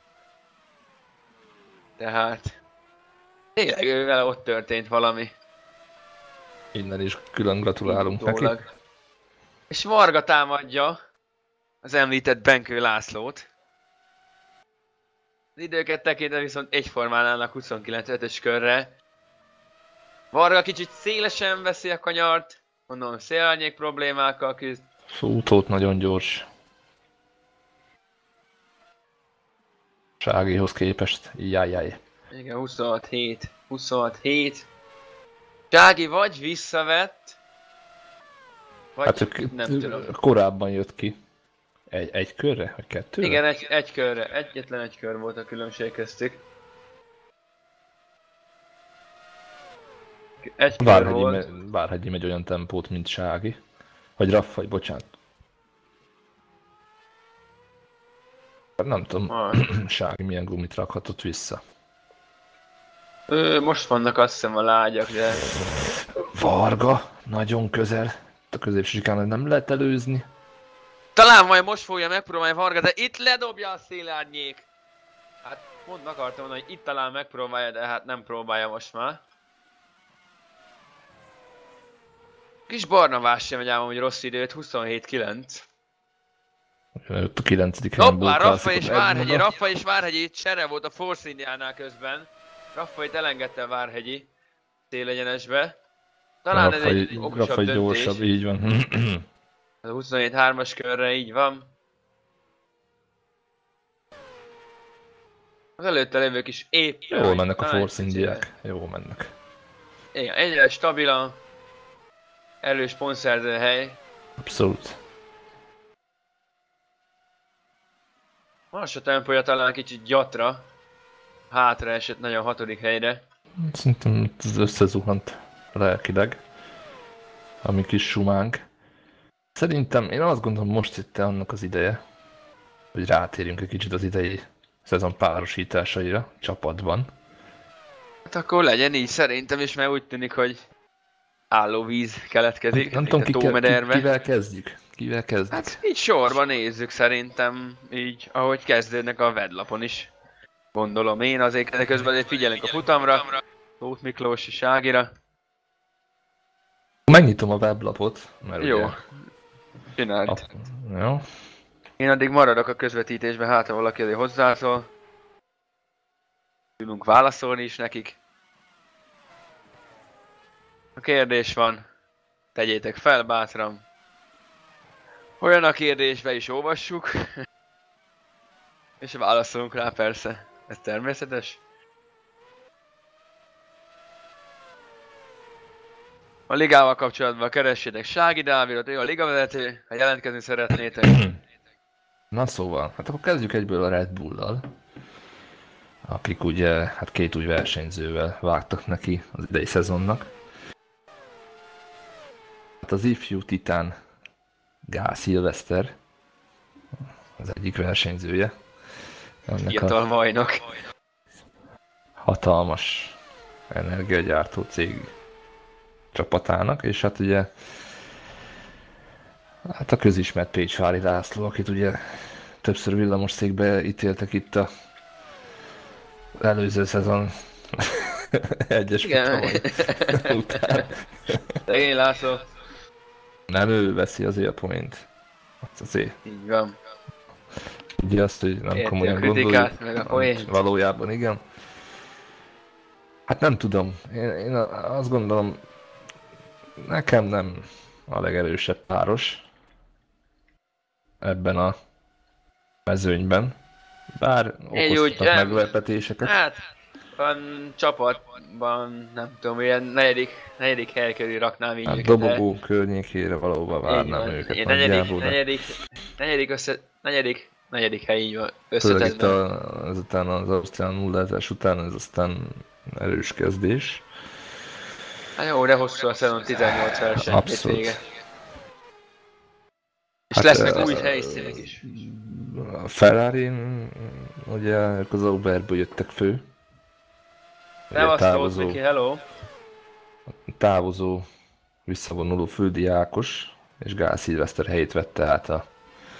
Tehát... Tényleg ővel ott történt valami. Innen is külön gratulálunk neki. Utólag. És Varga támadja az említett Benkő Lászlót. Az időket tekintve viszont egyformán állnak huszonkilenc ötös körre. Varga kicsit szélesen veszi a kanyart, mondom szélárnyék problémákkal küzd. Szótót nagyon gyors. Ságihoz képest. Jajjaj. Igen, huszonhat hét, huszonhat hét. Sági vagy visszavett, vagy Hát ők nem tudom. korábban jött ki. Egy, egy körre? Vagy kettőre? Igen, egy, egy körre, egyetlen egy kör volt a különbség köztük. Egy kör Várhegyi, volt. me, Várhegyi megy olyan tempót, mint Sági. Vagy Raffai, bocsánat. Nem tudom, Ah. Sági milyen gumit rakhatott vissza. Ö, most vannak azt hiszem a lágyak, de... Varga, nagyon közel. A középső sikán nem lehet előzni. Talán majd most fogja megpróbálni Varga, de itt ledobja a szélárnyék. Hát pont akartam mondani, hogy itt talán megpróbálja, de hát nem próbálja most már. Kis Barnabás sem megy ám, hogy rossz időt, huszonhét kilenc. Ott a kilencedik helyen Hoppá, Raffa és Edmonda. Várhegyi, Raffa és Várhegyi csere volt a Force Indiánál közben. Raffait elengedte a Várhegyi szélegyenesbe. Talán ez egy okosabb Raffai döntés. gyorsabb, így van. A huszonhét hármas körre így van. Az előtte lévők is éppen... Jól mennek a talán Force egy Indiák. Jól mennek. Igen, egyre stabilan. Erős pontszerző hely. Abszolút. Most a tempója talán kicsit gyatra. Hátra esett nagyon hatodik helyre. Szerintem itt az összezuhant lelkileg. A mi kis sumánk. Szerintem, én azt gondolom, most itt annak az ideje, hogy rátérjünk egy kicsit az idei szezon párosításaira csapatban. Hát akkor legyen így szerintem is, mert úgy tűnik, hogy állóvíz keletkezik. Nem itt tudom, a ki, ki, tómederbe. kivel kezdjük? Kivel kezdjük? Hát így sorban nézzük szerintem, így ahogy kezdődnek a weblapon is. Gondolom én, azért de közben azért figyelünk a futamra. Tóth Miklós és Ágira. Megnyitom a weblapot, mert Jó. ugye... Csináld. A... Jó. Én addig maradok a közvetítésben, hát ha valaki azért hozzászól. Tudunk válaszolni is nekik. A kérdés van. Tegyétek fel bátran. Olyan a kérdésbe is olvassuk. És válaszolunk rá persze. Ez természetes. A ligával kapcsolatban keressétek Sági Dávidot, ő a ligavezető, ha jelentkezni szeretnétek. Na szóval, hát akkor kezdjük egyből a Red Bull-dal. Akik ugye, hát két új versenyzővel vágtak neki az idei szezonnak. Hát az ifjú titán Gál Szilveszter, az egyik versenyzője. Ennek Fiatal a bajnok. hatalmas energiagyártó cég csapatának, és hát ugye hát a közismert Pécsvári László, akit ugye többször villamosszékbe ítéltek itt a előző szezon egyes futamai után. Szegény László. Nem ő veszi azért a point. Az azért. Így van. Ugye azt, hogy nem Érti komolyan a kritikát, gondoljuk. meg a point. Valójában igen. Hát nem tudom. Én, én azt gondolom, nekem nem a legerősebb páros ebben a mezőnyben. Bár Én úgy, okoztak nem. meglepetéseket. Hát, a csapatban, nem tudom, ilyen negyedik, negyedik hely körül raknám így Hát őket. dobogó környékére valahova Így várnám van. őket. Én negyedik, nagyjából, de negyedik, negyedik, össze, negyedik, negyedik hely így van főleg itt összetetve. a, ezután az Ausztrál nullázás után ez aztán erős kezdés. Hát jó, de hosszú a szezon, tizennyolc verseny, Abszolút. vége. És Hát, lesznek ö, új helyszínek is. A Ferrari, ugye az Auberből jöttek fő. Ugye Nem azt távozó, Miki, hello. távozó, visszavonuló Földi Ákos és Gál Szilveszter helyét vette át a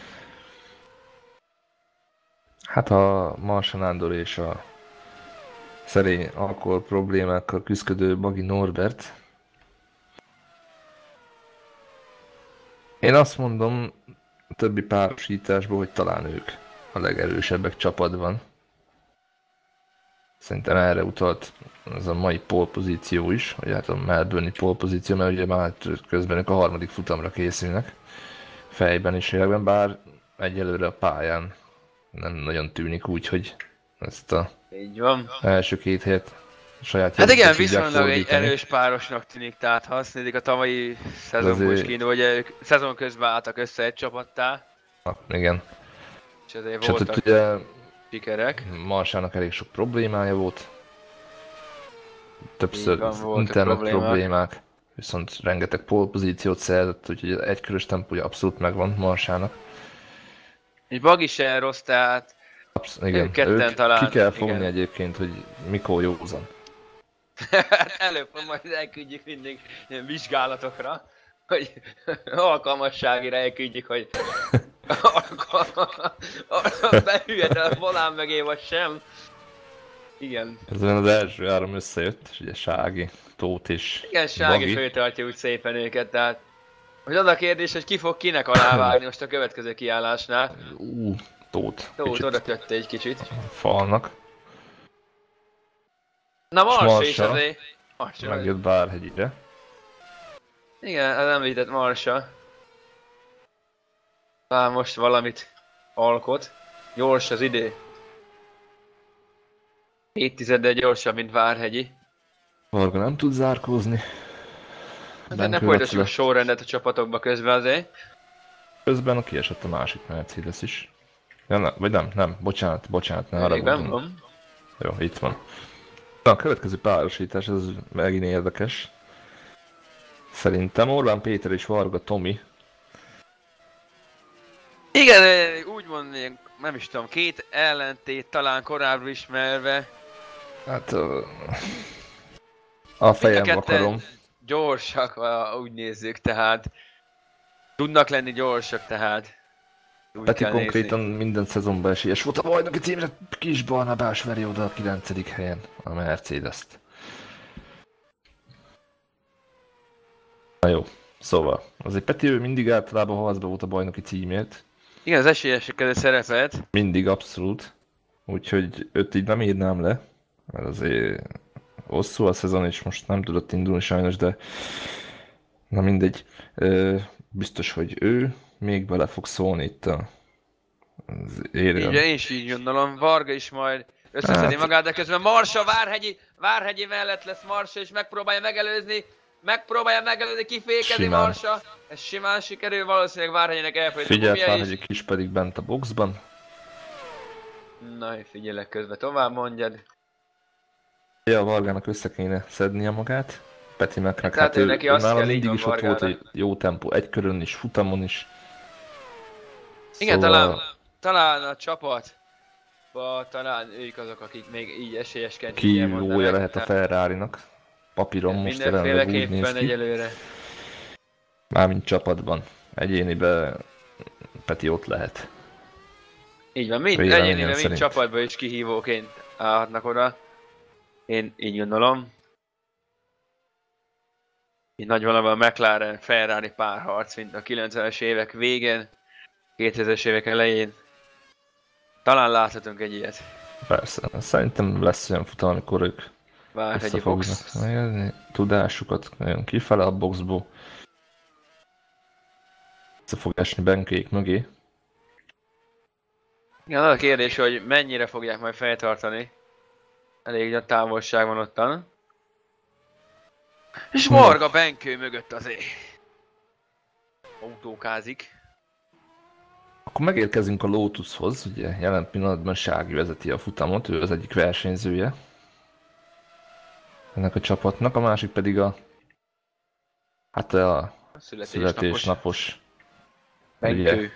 hát a Marsa Nándor és a szerény alkohol problémákkal küzdő Bagi Norbert. Én azt mondom a többi párosításból, hogy talán ők a legerősebbek csapatban. Szerintem erre utalt az a mai pole pozíció is, vagy hát a Melbourne-i pole pozíció, mert ugye már közben ők a harmadik futamra készülnek. Fejben és lélekben, bár egyelőre a pályán nem nagyon tűnik úgy, hogy ezt a Így van. első két helyet saját Hát igen, javukra tudják viszonylag egy fordítani. erős párosnak tűnik, tehát ha azt nézik a tavalyi szezonból is azért- kiindul, hogy ők szezon közben álltak össze egy csapattá, Na, igen. és azért És hát voltak ott ugye sikerek. Marsának elég sok problémája volt. Többször Így van, voltak internet problémák. problémák, viszont rengeteg pole pozíciót szerzett, úgyhogy az egykörös tempója abszolút megvan Marsának. És Bagi se rossz, tehát Absz igen, Ők ketten ők talán, ki kell fogni igen. egyébként, hogy mikor józan. Hát előbb majd elküldjük mindig ilyen vizsgálatokra, hogy alkalmasságira elküldjük, hogy behüllyed a volán mögé vagy sem. Igen. Ez olyan az első három összejött, és ugye Sági, Tóth és Igen, Sági Bagi. főtartja úgy szépen őket, tehát... Hogy az a kérdés, hogy ki fog kinek alávágni most a következő kiállásnál. Ú, Tóth. Tóth Kicsit oda kötte egy kicsit. falnak. Na Marsa is Marsa. azért. Marsa. Megjött Várhegyire. Igen, az említett Marsa. Már most valamit alkot. Gyors az idő. Hét tizeddel gyorsabb, mint Várhegyi. Varga nem tud zárkózni. De ne Benkő folytassuk a Attila. sorrendet a csapatokba közben azért. Közben a kiesett a másik Mercedes is. Ja, ne, vagy nem, nem, bocsánat, bocsánat, ne arra Elég benn gondolom. van. Jó, itt van. Na, a következő párosítás, ez megint érdekes. Szerintem Orbán Péter és Varga Tomi. Igen, eh, úgy mondjuk, nem is tudom, két ellentét talán korábban ismerve. Hát... ö, A fejem ketten akarom. Gyorsak, ha úgy nézzük, tehát. Tudnak lenni gyorsak, tehát. Úgy Peti kell konkrétan nézni. minden szezonban esélyes volt a bajnoki címre, kis Barnabás veri oda a kilencedik helyen a Mercedes-t. Na jó, szóval, azért Peti ő mindig általában harcba volt a bajnoki címért, Igen, az esélyesek között szerepelt. mindig abszolút, úgyhogy őt így nem írnám le, mert azért hosszú a szezon és most nem tudott indulni sajnos, de na mindegy, Ö, biztos, hogy ő még bele fog szólni itt a az érőn. Így, én is így gondolom, Varga is majd összeszedi Hát. magát, de közben Marsa Várhegyi, Várhegyi mellett lesz Marsa, és megpróbálja megelőzni, megpróbálja megelőzni, kifékezi Simán. Marsa. Ez simán sikerül, valószínűleg Várhegyinek elfogyott a Figyelt gumia már, is. hogy egy kis pedig bent a boxban. Na, én figyelek közben, tovább mondjad. Ja, a Vargának össze kéne szednie magát. Peti meg, meg Tehát hát ő ő, neki ő azt nála kell, így mindig van is ott volt Vargának. egy jó tempó, egy körön is, futamon is. Igen, Szóval talán, talán a csapat, talán ők azok, akik még így esélyesként kívülója lehet a Ferrari-nak. Papíron most jelenleg úgy néz mindenféleképpen ki. egyelőre. Mármint csapatban. Egyéniben Peti ott lehet. Így van, mind Véleményem egyéniben, mind szerint. csapatban is kihívóként állhatnak oda. Én így gondolom. Így nagy vonalban a McLaren Ferrari párharc, mint a kilencvenes évek végén, kétezres évek elején. Talán láthatunk egy ilyet. Persze, szerintem lesz olyan futam, amikor ők Várhegyi összefognak box. megérni tudásukat, nagyon kifele a boxból. Össze fog esni Benkék mögé. Igen, az a kérdés, hogy mennyire fogják majd feltartani. Elég nagy távolság van ottan. És Varga Benkő mögött azért autókázik. Akkor megérkezünk a Lotushoz, ugye jelen pillanatban Sági vezeti a futamot, ő az egyik versenyzője ennek a csapatnak, a másik pedig a hát a A születésnapos születésnapos Benkő.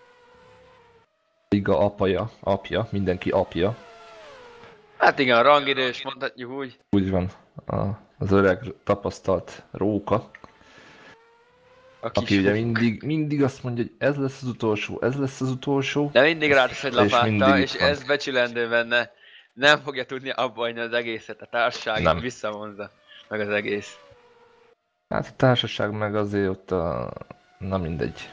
Liga apaja, apja, mindenki apja, Hát igen, a rangidős, mondhatjuk úgy. úgy van, a, az öreg tapasztalt róka, A kis aki ugye fuk. mindig, mindig azt mondja, hogy ez lesz az utolsó, ez lesz az utolsó. De mindig rátesz egy És mindig lapáttal, itt és van. ez becsülendő benne. Nem fogja tudni abba hagyni az egészet, a társaság Nem. visszavonza meg az egész. Hát a társaság meg azért ott a... na mindegy.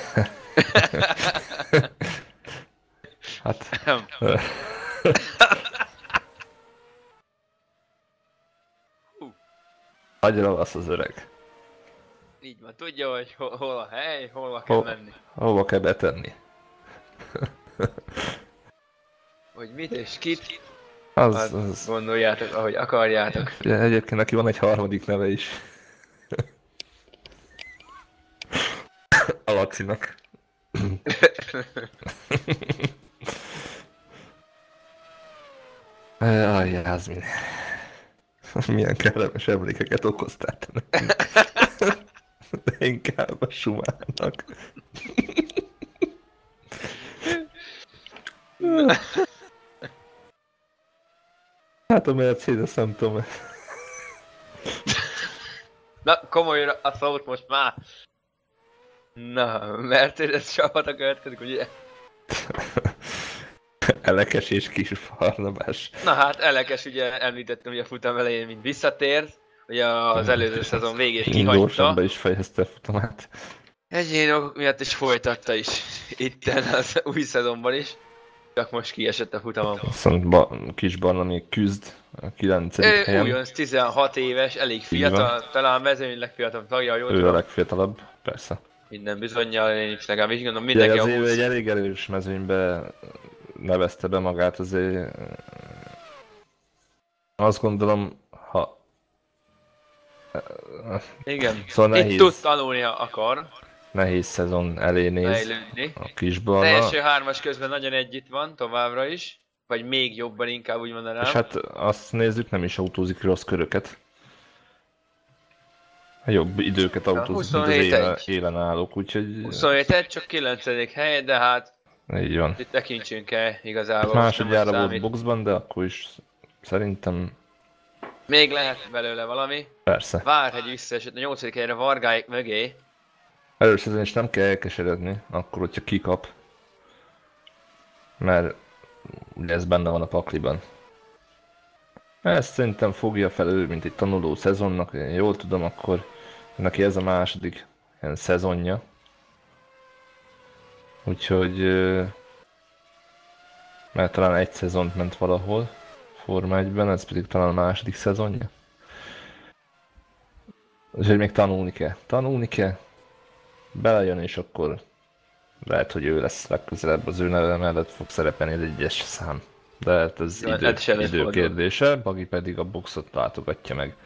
Hát... Nem. Agyra vasz az öreg. Így van, tudja, hogy hol, hol a hely, hol kell Hol, menni. hova kell betenni? Hogy mit és kit, Az, hát az... gondoljátok, ahogy akarjátok. Ugye, egyébként neki van egy harmadik neve is. A Lacinak. Aj, Jászmin. Milyen kellemes emlékeket okoztál te nekünk. De inkább a Sumának. Hát a Mercedes, nem tudom. Na, komoly a szót most már. Na, Mercedes csapat a következik, ugye? Elekes és kis Barnabás. Na hát, Elekes ugye említettem, hogy a futam elején mint visszatért. Ugye az előző szezon végén Gyorsan kihagyta. be is fejezte a futamát. Egyéni okok miatt is folytatta is itten az új szezonban is. Csak most kiesett a futamon. Viszont ba kis Barna még küzd a kilencedik Ő helyen. újonc, tizenhat éves, elég fiatal, talán mezőny legfiatalabb tagja, jól Ő a tudom. legfiatalabb, persze. Minden bizonnyal, én is legalábbis gondolom, Ugye mindenki a azért ő húsz. egy elég erős mezőnybe nevezte be magát, azért azt gondolom, ha... Igen, Szóval itt nehéz, tud tanulni, ha akar nehéz szezon elé néz fejlődni. a kis Az Barna. első hármas közben nagyon együtt van, továbbra is. Vagy még jobban inkább úgy mondanám. És hát azt nézzük, nem is autózik rossz köröket. Jobb időket autózik, mint az huszonhét élen, egy. élen állók, úgyhogy huszonhét egy, csak kilencedik hely, de hát így van. itt tekintsünk el igazából. Másodjára nem volt számít. boxban, de akkor is szerintem Még lehet belőle valami. persze. Várhegy visszaesett a nyolcadik helyre Vargáik mögé. Először ezen is nem kell elkeseredni, akkor hogyha kikap. Mert ugye ez benne van a pakliban. Ezt szerintem fogja fel ő, mint egy tanuló szezonnak, én jól tudom, akkor neki ez a második ilyen szezonja. Úgyhogy... ö, Mert talán egy szezont ment valahol Forma egyben, ez pedig talán a második szezonja. Úgyhogy még tanulni kell. Tanulni kell. Belejön és akkor lehet, hogy ő lesz legközelebb, az ő neve mellett fog szerepelni egy egyes szám. De hát ez Ja, idő, ez sem lesz idő fordul. kérdése, Bagi pedig a boxot látogatja meg.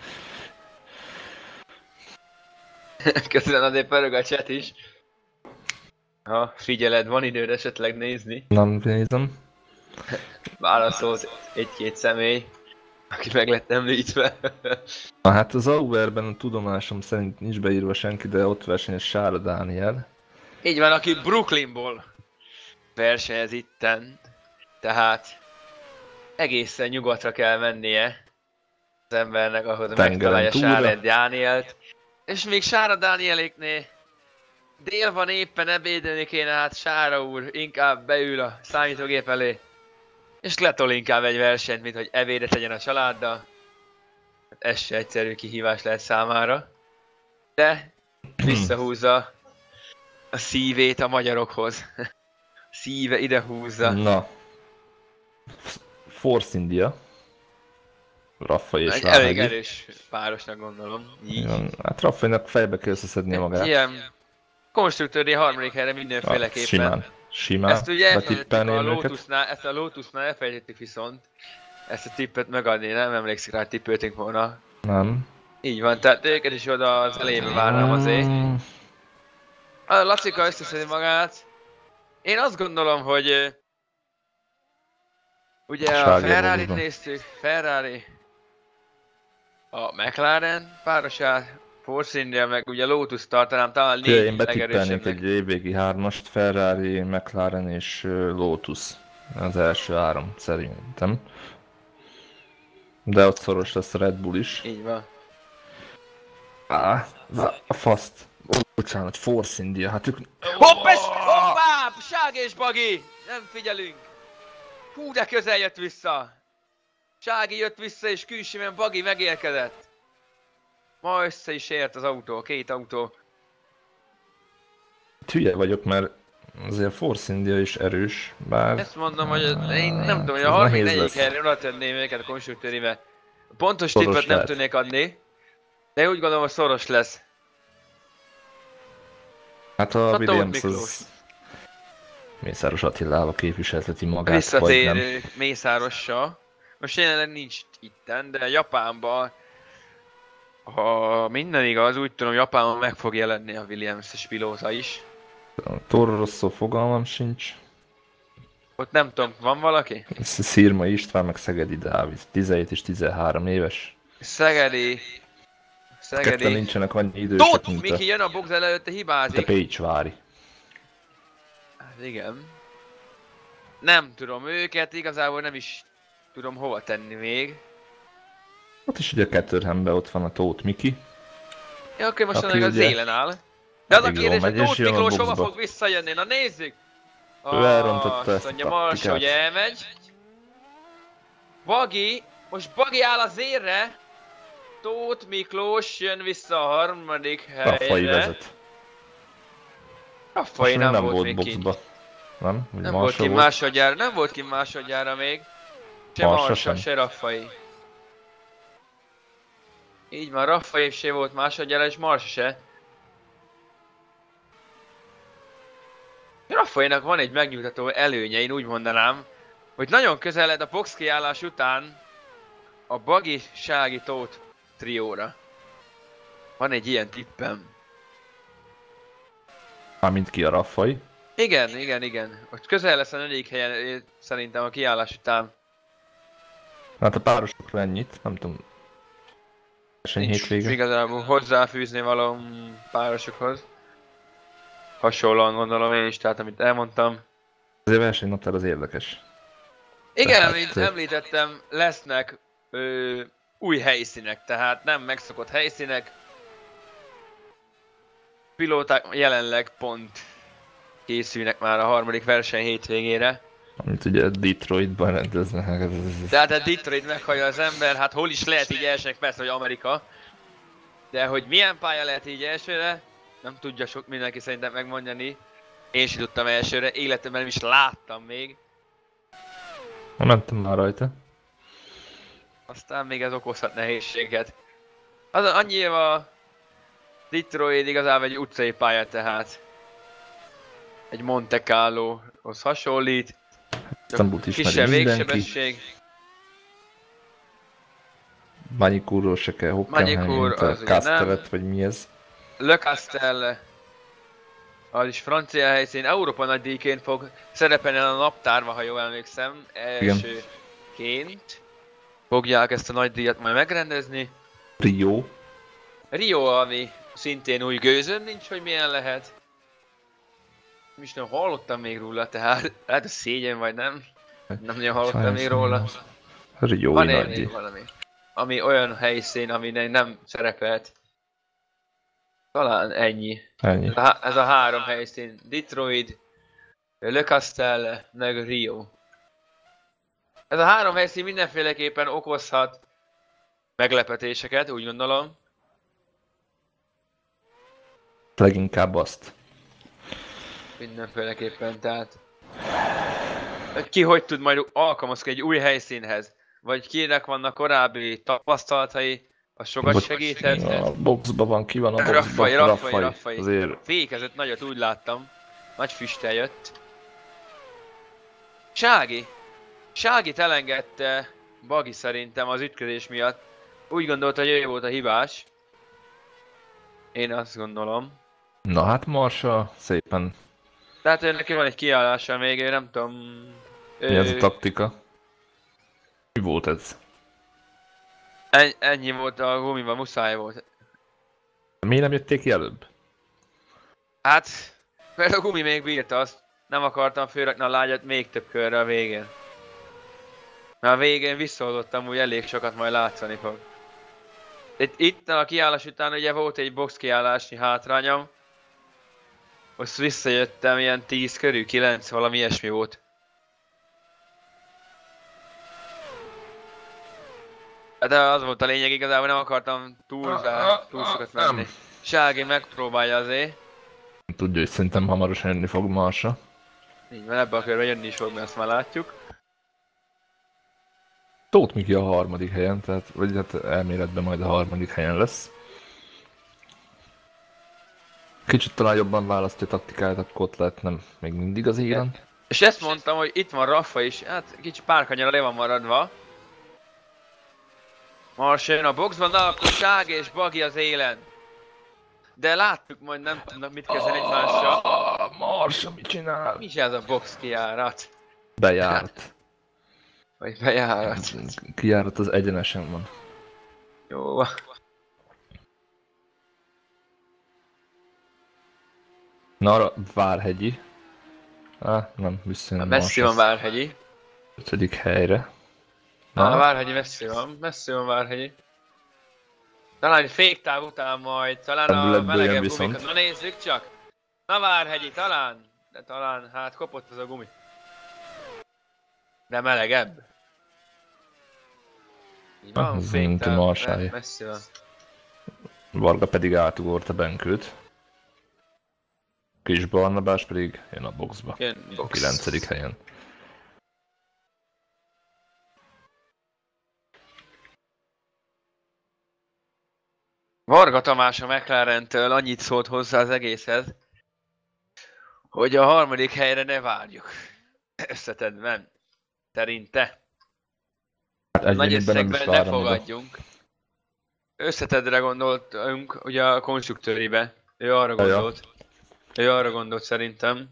Köszönöm, azért pörög a chat is. Ha figyeled, van időd esetleg nézni. Nem nézem. Válaszolt egy-két személy, aki meg lett említve. Na hát az Auberben a tudomásom szerint nincs beírva senki, de ott versenyez Sára Dániel. Így van, aki Brooklynból versenyez itten. Tehát egészen nyugatra kell mennie az embernek, ahhoz Tengeren megtalálja túlra. Sára Dánielt. És még Sára Dánieléknél dél van, éppen ebédelni kéne, hát Sára úr inkább beül a számítógép elé. És letol inkább egy versenyt, mint hogy evére tegyen a családdal. Ez se egyszerű kihívás lehet számára. De visszahúzza a szívét a magyarokhoz. Szíve ide húzza. Na. Force India. Raffa és Egy elég Várhegyi. erős párosnak gondolom. Így. Igen, hát Raffainak fejbe kell összeszednie magát. Ilyen konstruktőri harmadik helyre Ah, mindenféleképpen. simán. Simán. Ezt ugye elfelejtettük Betippelném a őket. Lotusnál, ezt a Lotusnál elfelejtettük viszont. Ezt a tippet megadni, nem emlékszik rá, tippeltünk volna. Nem. Így van, tehát őket is oda az elejébe várnám azért. Mm, A Lacika összeszedi magát. Én azt gondolom, hogy... ö, Ugye a Sláger Ferrari-t módusban. néztük, Ferrari, a McLaren párosát, Force India, meg ugye Lotus tartanám talán Ugye, én négy betippelnék legerősebbnek. egy évvégi hármast, Ferrari, McLaren és ö, Lotus. Az első három szerintem. De ott szoros lesz a Red Bull is. Így van. Á, a faszt. Ó, bocsánat, Force India, hát ők... Hoppá! Hoppá! Ság és Bagi! Nem figyelünk! Hú, de közel jött vissza! Sági jött vissza és külsőben Bagi megérkezett. Ma össze is ért az autó, a két autó. Hülye vagyok, mert azért Force India is erős, bár... Ezt mondom, hogy az- én nem tudom, hogy a Ez nehéz harmincnegyedik lesz. helyre oda tenném őket a konstruktőribe. Pontos Szoros tippet nem lehet. tudnék adni. De úgy gondolom, hogy szoros lesz. Hát a Tóth Williams Miklós. az... Mészáros Attilával képviselteti magát, vagy nem. Visszatérő Mészárossal. Most jelenleg nincs itten, de Japánban, ha minden igaz, úgy tudom, Japánban meg fog jelenni a Williams-es pilóta is. A Toro Rosso fogalmam sincs. Ott nem tudom, van valaki? Szirma István, meg Szegedi Dávid, tizenhét és tizenhárom éves. Szegedi... Ketten Szegedi... nincsenek annyi idősek, Tóth mint Miki a, jön a box előtte, mint a hibázik. Pécsvári. Hát igen. Nem tudom őket, igazából nem is tudom hova tenni még. Ott is ugye Caterhamben ott van a Tóth Miki. Ja, akkor most Aki az ugye élen áll. De az a elég jól kérdés, hogy megy, és Tóth jön a Miklós hova boxba. fog visszajönni? Na nézzük! Ő elrontotta ezt a Mondja, Marsa, taktikát. hogy elmegy. Bagi, most Bagi áll az érre. Tóth Miklós jön vissza a harmadik helyre. Raffai vezet. Raffai Most nem, nem volt volt még boxba. kint. Nem? Vagy Nem Marsa volt kint másodjára, nem volt kint másodjára még. Se Marsa Marsa, sem. se Raffai. Így van, Raffai se volt másodjára, és Marsa se. Raffainak van egy megnyugtató előnye, én úgy mondanám, hogy nagyon közel lett a box kiállás után a Bagi Sági Tóth trióra. Van egy ilyen tippem. Mármint ki a Raffai. Igen, igen, igen. Ott közel lesz a negyedik helyen eh, szerintem a kiállás után. Hát a párosokra ennyit, nem tudom. Verseny Nincs hétvége. igazából hozzáfűzni való párosokhoz. Hasonlóan gondolom én is, tehát amit elmondtam. Azért a versenynaptár az érdekes. Igen, Tehát, amit eh, említettem, lesznek ö, új helyszínek, tehát nem megszokott helyszínek. Pilóták jelenleg pont készülnek már a harmadik verseny hétvégére. Amit ugye Detroitban rendeznek. ez- ez- ez- Tehát a Detroit meghallja az ember, hát hol is lehet így elsőnek, persze, hogy Amerika. De hogy milyen pálya lehet így elsőre, nem tudja sok mindenki szerintem megmondani. Én sem tudtam elsőre, életemben nem is láttam még. Na, mentem már rajta. Aztán még ez okozhat nehézséget. Az annyi a Detroit igazából egy utcai pálya tehát. Egy Monte Carlohoz hasonlít. Isztambult ismeri Kisebb mindenki. végsebesség. Manikurról se kell Hockenheim, Manikur, mint az a ugye Castellet, nem. vagy mi ez. Le Castel, az is francia helyszín, Európa nagydíjként fog szerepelni a naptárba, ha jól emlékszem, elsőként fogják ezt a nagydíjat majd megrendezni. Rio. Rio, ami szintén új gőzöm nincs, hogy milyen lehet. Nem is nem hallottam még róla, tehát lehet, hogy szégyen vagy nem. Nem nagyon hallottam Sajnos még róla. Rio Van nagy. még valami. Ami olyan helyszín, ami nem szerepelt. Talán ennyi. Ennyi. Ez a, ez a három helyszín. Detroit, Le Castel, meg Rio. Ez a három helyszín mindenféleképpen okozhat meglepetéseket, úgy gondolom. Leginkább azt. Mindenféleképpen, tehát... hogy ki hogy tud majd alkalmazkodni egy új helyszínhez? Vagy kinek vannak korábbi tapasztalatai, az sokat Vagy segíthet. A boxban van, ki van a boxban? Raffai, Raffai, Raffai. Azért Fékezett nagyot, úgy láttam. Nagy füsttel jött. Sági. Ságit elengedte Bagi szerintem az ütközés miatt. Úgy gondolta, hogy ő volt a hibás. Én azt gondolom. Na hát Marsa szépen. Tehát ő neki van egy kiállása még, ő nem tudom... Mi Ő... ez a taktika? Mi volt ez? En- ennyi volt a gumiban, muszáj volt. Miért nem jötték ki előbb? Hát... Mert a gumi még bírta azt. Nem akartam fölrakni a lágyat még több körre a végén. Mert a végén visszaadottam, úgy elég sokat majd látszani fog. Itt, itt a kiállás után ugye volt egy box kiállási hátrányom. Most visszajöttem ilyen tíz körül, kilenc, valami ilyesmi volt. De az volt a lényeg, igazából nem akartam túl, túl sokat menni. Sági megpróbálja azért. Tudja, hogy szerintem hamarosan jönni fog Marsa. Így van, ebbe a körbe jönni is fog, mert ezt már látjuk. Tóth Miki a harmadik helyen, tehát, vagy hát elméletben majd a harmadik helyen lesz. Kicsit talán jobban választja taktikáját, akkor ott lehet nem még mindig az élen. És ezt mondtam, hogy itt van Raffa is, hát kicsi párkanyara le van maradva. Marsa jön a boxban, na akkor Sági és Bagi az élen. De láttuk, majd nem tudnak mit kezdeni egymással. Ah, Marsa mit csinál? Mi is ez a box kijárat? Bejárat. Vagy bejárat? Kijárat az egyenesen van. Jó van. Na arra Várhegyi. Á, nem, visszajön Messzi van Várhegyi. ötödik helyre. Na, Na, Várhegyi messzi van, messzi van Várhegyi. Talán egy féktáv után majd, talán a Lendületből jön melegebb viszont. gumikat. Na nézzük csak! Na Várhegyi, talán? De talán, hát kopott az a gumi. De melegebb. Így van, Ez mint a féktáv, Marsály. me- messzi van. Varga pedig átugorta Benkőt. Kis Barnabás pedig jön a boxba. Jön A box. kilencedik helyen. Varga Tamás a McLarentől annyit szólt hozzá az egészhez, hogy a harmadik helyre ne várjuk. Összetedben. Szerinte. Hát Nagy egyébként nem is összegben ne várom oda. fogadjunk. Összetedre gondoltunk, ugye a konstruktőribe. Ő arra Ja, ja. gondolt. Ő arra gondolt szerintem.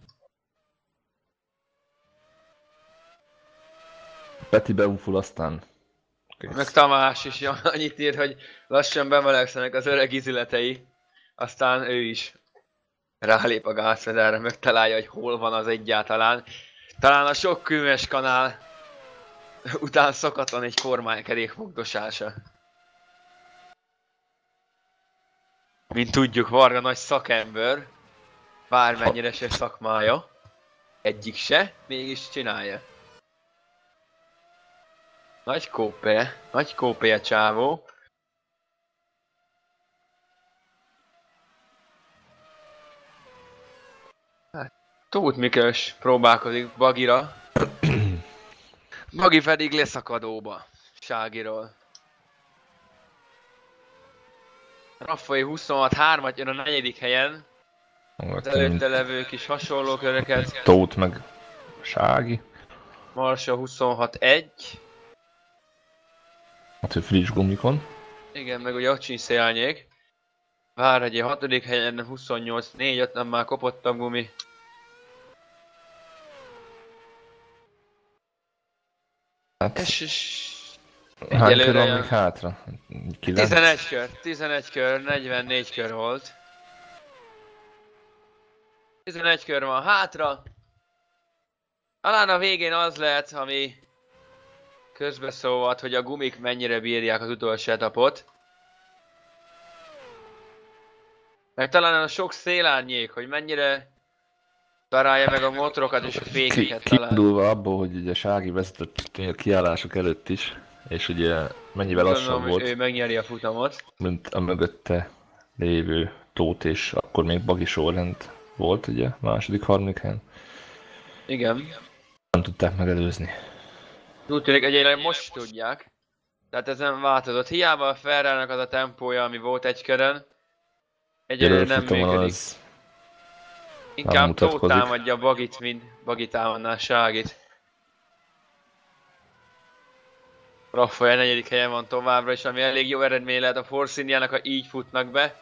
Peti beúful, aztán kész. Meg Tamás is annyit ír, hogy lassan bemelegszenek az öreg izületei. Aztán ő is rálép a gázpedálra, megtalálja, hogy hol van az egyáltalán. Talán a sok kőmes kanál után szokatlan egy kormánykerék fogdosása. Mint tudjuk, Varga nagy szakember, bármennyire se szakmája, egyik se, mégis csinálja. Nagy kópe, nagy kópe a csávó. Hát, Tóth Miklós próbálkozik Bagira. Bagi pedig leszakadóba, Ságiról. Raffai huszonhat hármat jön a negyedik helyen. Az előtte levők is hasonló köröket. Tóth meg Sági. Marsa huszonhat egy. Hát ő friss gumikon. Igen, meg ugye Acsin Szélnyék. Várhegyi hatodik helyen huszonnyolc négy, ott nem már kopott a gumi. Hát És, és hány kör egyelőre van jön. még hátra? Kilenc? tizenegy kör, tizenegy kör, negyvennégy kör volt. tizenegy kör van hátra. Talán a végén az lehet, ami közbeszólt, hogy a gumik mennyire bírják az utolsó etapot. Meg talán a sok szélárnyék, hogy mennyire darálja meg a motorokat és a Ki, fékeket talán. kiindulva abból, hogy ugye Sági vezetett a kiállások előtt is, és ugye mennyivel lassabb Gondolom, volt, hogy ő megnyeri a futamot. mint a mögötte lévő Tóth, és akkor még Bagi sorrend volt, ugye, második, harmadik helyen. Igen. Nem tudták megelőzni. Úgy tűnik, egyébként most tudják. Tehát ez nem változott. Hiába a Ferrari-nak az a tempója, ami volt egy körön. Egyelőre nem Előfutamon működik. az Inkább Tóth mutatkozik. támadja a Bagit, mint Bagi támadná Ságit. Rafael negyedik helyen van továbbra is, ami elég jó eredmény lehet a Force Indiának, ha így futnak be.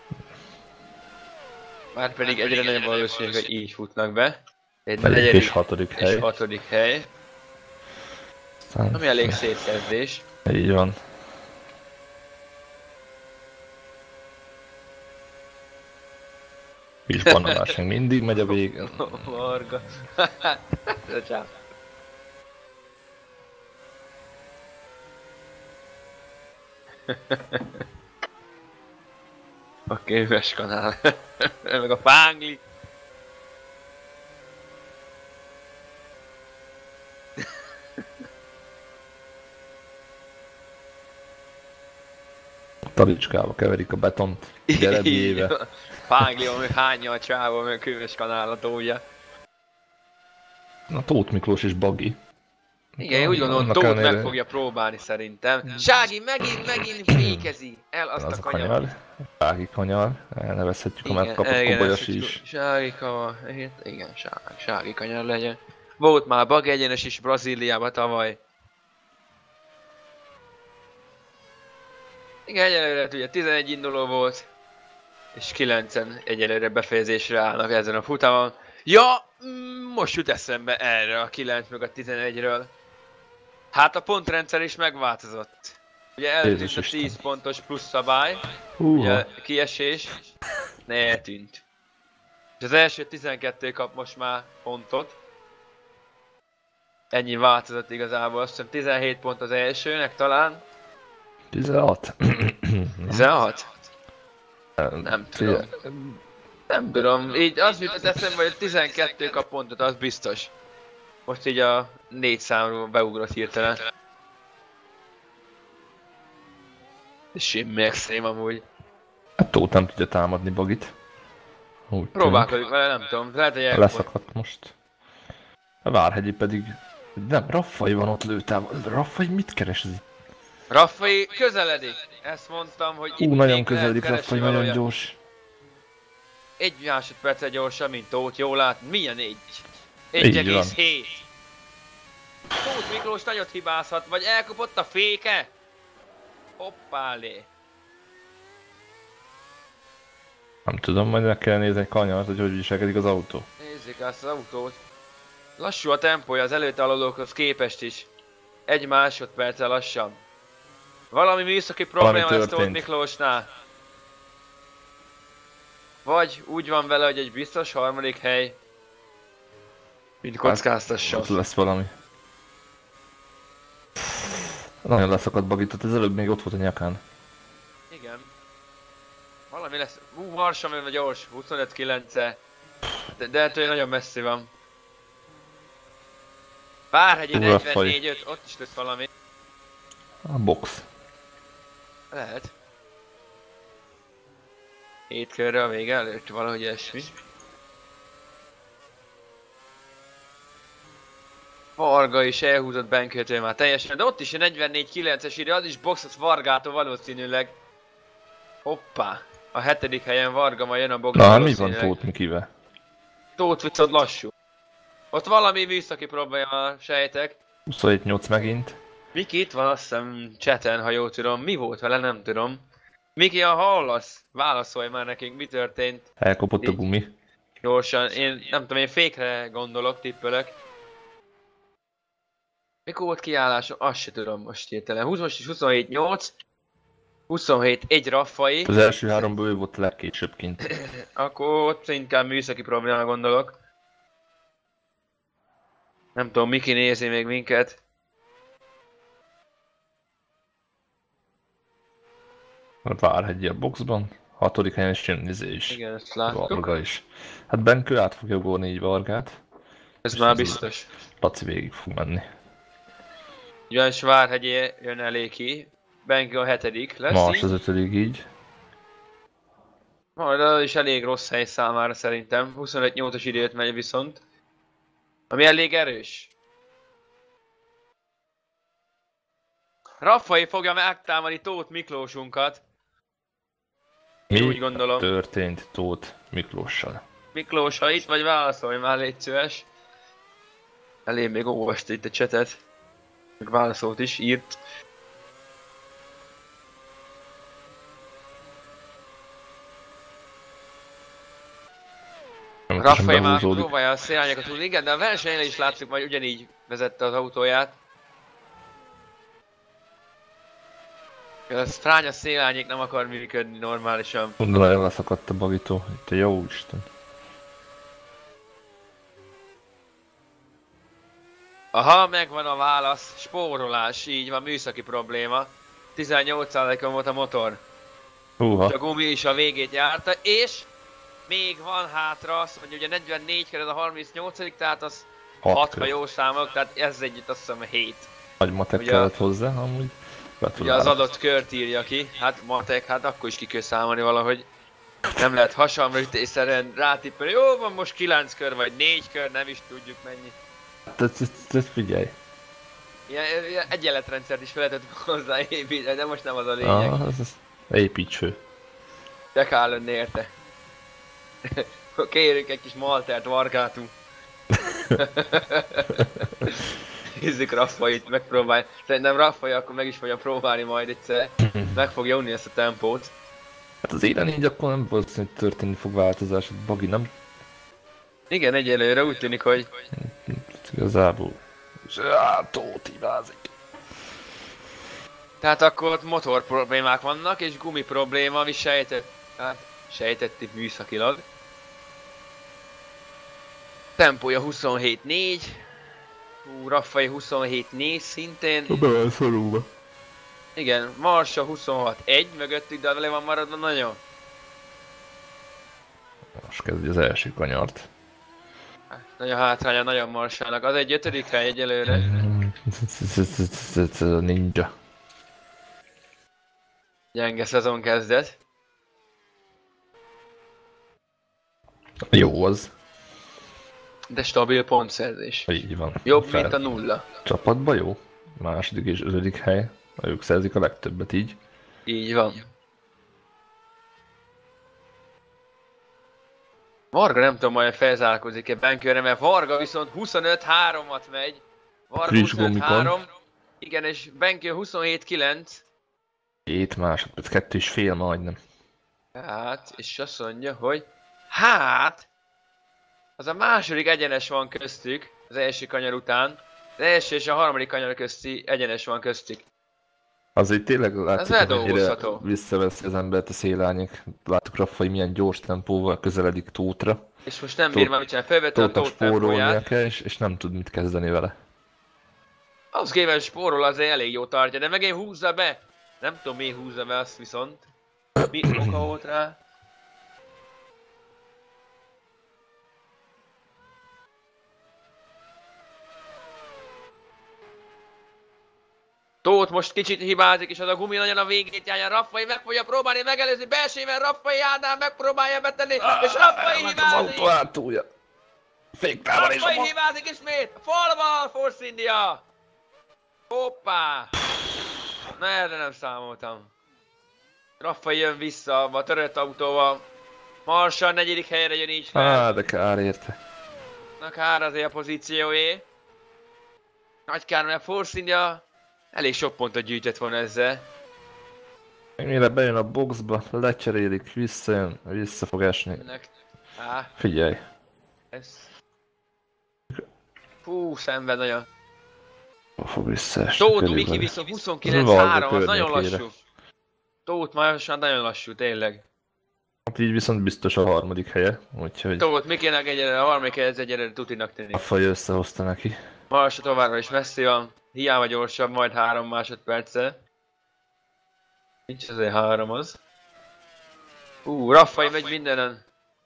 Már pedig egyre nagyobb valószínűség, hogy így futnak be. Egy negyedik negyedik és hatodik és hely. hatodik hely. Aztán, Ami elég szép kezdés. így van. Kis bananás még mindig megy a végen. Varga. Ez a csáv. A kémes kanál. Meg a fángli. Talicskába keverik a betont, gerebjébe. Fángli, meg hányja a csávó, meg a kémes kanál a tója. Na, Tóth Miklós és Bagi. Igen, én úgy gondolom, Annak Tóth ellenére- meg fogja próbálni szerintem. Sági megint, megint fékezi el azt Az a a kanyar. kanyar. Sági kanyar. Elnevezhetjük, amelyet kapott igen, Kobolyasi ezt is. Sági kanyar, igen, sági, sági kanyar legyen. Volt már Bag egyenes is Brazíliában tavaly. Igen, egyelőre ugye tizenegy induló volt. És kilencen egyelőre befejezésre állnak ezen a futamon. Ja, mm, most jut eszembe erre a kilenc meg a tizenegyről. Hát a pontrendszer is megváltozott. Ugye eltűnt Jézus a Isten. tíz pontos plusz szabály, Húha. ugye kiesés, ne eltűnt. És az első tizenkettő kap most már pontot. Ennyi változott igazából, azt hiszem tizenhét pont az elsőnek talán. tizenhat. tizenhat? Nem tudom. Nem tudom, így az jutott eszembe, hogy tizenkettő kap pontot, az biztos. Most így a négy számról beugrott hirtelen. Semmi extrém amúgy. Hát Tóth nem tudja támadni Bagit. Úgy próbálkodik vele, nem tudom, lehet, hogy elkapott. Leszakadt most. A Várhegyi pedig... Nem, Raffai van ott lőtával. Raffai mit keres ez itt? Raffai közeledik. Ezt mondtam, hogy Ú, nagyon közeledik Raffai, nagyon gyors. Egy másodperccel gyorsabb, mint Tóth, jól lát. Milyen egy? egy egész hét. Tóth Miklós nagyot hibázhat, vagy elkapott a féke? Hoppálé. Nem tudom, majd meg kell nézni egy kanyart, hogy hogy viselkedik az autó. Nézzük azt az autót. Lassú a tempója az előtte haladókhoz képest is. Egy másodperccel lassabb. Valami műszaki probléma lesz Tóth Miklósnál. Vagy úgy van vele, hogy egy biztos harmadik hely. Mint kockáztassa. Hát, ott lesz valami. Nagyon leszakadt Bagitot, ez előbb még ott volt a nyakán. Igen. Valami lesz. Ú, Marsa vagy gyors, huszonöt kilenc-e. De, de ettől nagyon messzi van. Várhegyi negyvennégy öt, ott is lesz valami. A box. Lehet. hét körre a vége előtt, valahogy esmi. Varga is elhúzott Benkőtől már teljesen, de ott is a negyvennégy kilences írja, az is boxot Vargától valószínűleg. Hoppá! A hetedik helyen Varga majd jön a box. Na, mi van Tóth Mikivel? Tóth viszont lassú. Ott valami műszaki probléma sejtek. huszonhét nyolc megint. Miki itt van, azt hiszem chaten, ha jól tudom. Mi volt vele, nem tudom. Miki, ha hallasz, válaszolj már nekünk, mi történt. Elkopott a gumi. Gyorsan, én nem tudom, én fékre gondolok, tippelek. Mikor volt kiállásom? Azt se tudom most hirtelen. húsz most is huszonhét nyolc. huszonhét egy Raffai. Az első háromból ő volt legkésőbb kint. Akkor ott inkább műszaki probléma gondolok. Nem tudom, Miki nézi még minket. Várhegyi a boxban. Hatodik helyen is jön izé is. Igen, ezt látjuk. Varga is. Hát Benkő át fogja ugorni így Vargát. Ez már ez biztos. Laci végig fog menni. Ugyanis Várhegyi jön elé ki. Benkő a hetedik lesz. Mars az ötödik így. Majd az is elég rossz hely számára szerintem. huszonöt nyolcas időt megy viszont. Ami elég erős. Raffai fogja megtámadni Tóth Miklósunkat. Mi úgy gondolom. történt Tóth Miklóssal? Miklós, ha itt vagy, válaszolj már, légy szíves. Elég még olvasta itt a csetet. Meg válaszolt is, írt. Raffai már próbálja a szélányakat tudni, igen, de a versenyen is látszik, majd ugyanígy vezette az autóját. A stránya szélányék nem akar működni normálisan. Gondolom, leszakadt a Bagitó, itt a jó Isten. Aha, megvan a válasz, spórolás, így van, műszaki probléma. tizennyolc százalékon volt a motor. Húha. És a gumi is a végét járta, és még van hátra, az, hogy ugye negyvennégy kör ez a harmincnyolcadik, tehát az hat, ha jó számok, tehát ez együtt azt hiszem hét. Nagy matek ugye, kellett hozzá, amúgy. Ugye az adott kört írja ki, hát matek, hát akkor is ki kell számolni valahogy. Nem lehet hasonlítésszerűen rátippelni, jó van most kilenc kör vagy négy kör, nem is tudjuk mennyi. Tehát figyelj. Ilyen, ilyen egyenletrendszert is fel lehetett hozzáépíteni, de most nem az a lényeg. Ah, ez, ez építső. De kell lenni érte. Kérjük egy kis maltert, Vargátú. Nézzük Raffait, megpróbálj. Szerintem Raffai akkor meg is fogja próbálni majd egyszer. Meg fogja unni ezt a tempót. Hát az élen így akkor nem valószínű, hogy történni fog változás, hogy Bagi nem... Igen, egyelőre úgy tűnik, hogy... Igazából... Tóth hibázik. Tehát akkor ott motor problémák vannak, és gumi probléma, ami sejtett... Hát, sejtettük műszakilag. Tempója huszonhét négy. Hú, Raffai huszonhét négy szintén. Be van szorulva. Igen, Marsa huszonhat egy mögöttük, de le van maradva nagyon. Most kezdi az első kanyart. Nagyon hátránya, nagyon Marsának. Az egy ötödik hely egyelőre. Ninja. Gyenge szezon kezdet. Jó az. De stabil pontszerzés. Így van. Jobb, Fel- mint a nulla. Csapatban jó. Második és ötödik hely. Ők szerzik a legtöbbet így. Így van. Varga nem tudom, majd felzárkózik-e Benkőre, mert Varga viszont huszonöt háromat megy. Varga Friss huszonöt gumikon. három. Igen, és Benkő huszonhét kilenc. Két másodperc, kettő és fél majdnem. Hát, és azt mondja, hogy hát, az a második egyenes van köztük, az első kanyar után. Az első és a harmadik kanyar közti egyenes van köztük. Azért tényleg látszik, hogy mennyire feldolgozható. visszaveszi az embert a szélárnyék. Láttuk Raffai milyen gyors tempóval közeledik Tótra. És most nem Tóth- bír már mit csinálni, felvette a Tóta Tóth spórolnia tempóját. kell, és, és nem tud mit kezdeni vele. Ahhoz képest spórol azért elég jó tartja, de megint húzza be. Nem tudom mi húzza be azt viszont. Mi oka volt rá? Tóth most kicsit hibázik, és az a gumi nagyon a végét járja. Raffai meg fogja próbálni megelőzni belsével, Raffai Ádám megpróbálja betenni, és Raffai Az hibázik! autó hátulja. Féktával és a Raffai ma- hibázik ismét! Falba, Force India! Hoppá! Na erre nem számoltam. Raffai jön vissza a törött autóval. Marsa negyedik helyre jön így fel. Á, de kár érte. Na kár azért a pozícióé. Nagy kár, mert Force India elég sok pontot gyűjtött volna ezzel. Mire bejön a boxba, lecserélik, visszajön, vissza fog esni. Ennek... Á, Figyelj. ez... Fú, szenved nagyon. Hol fog visszaesni? Tóth körülbelül. Miki viszont huszonkilenc Valga három, az nagyon környékére. lassú. Tóth Májosan nagyon lassú, tényleg. Hát így viszont biztos a harmadik helye, úgyhogy Tóth Mikinek egyelőre, a harmadik ez egyelőre tutinak tűnik. a faj összehozta neki. Marsa továbbra is messzi van, hiába gyorsabb, majd három másodperccel. Nincs azért három az. Ú, Raffai megy mindenen.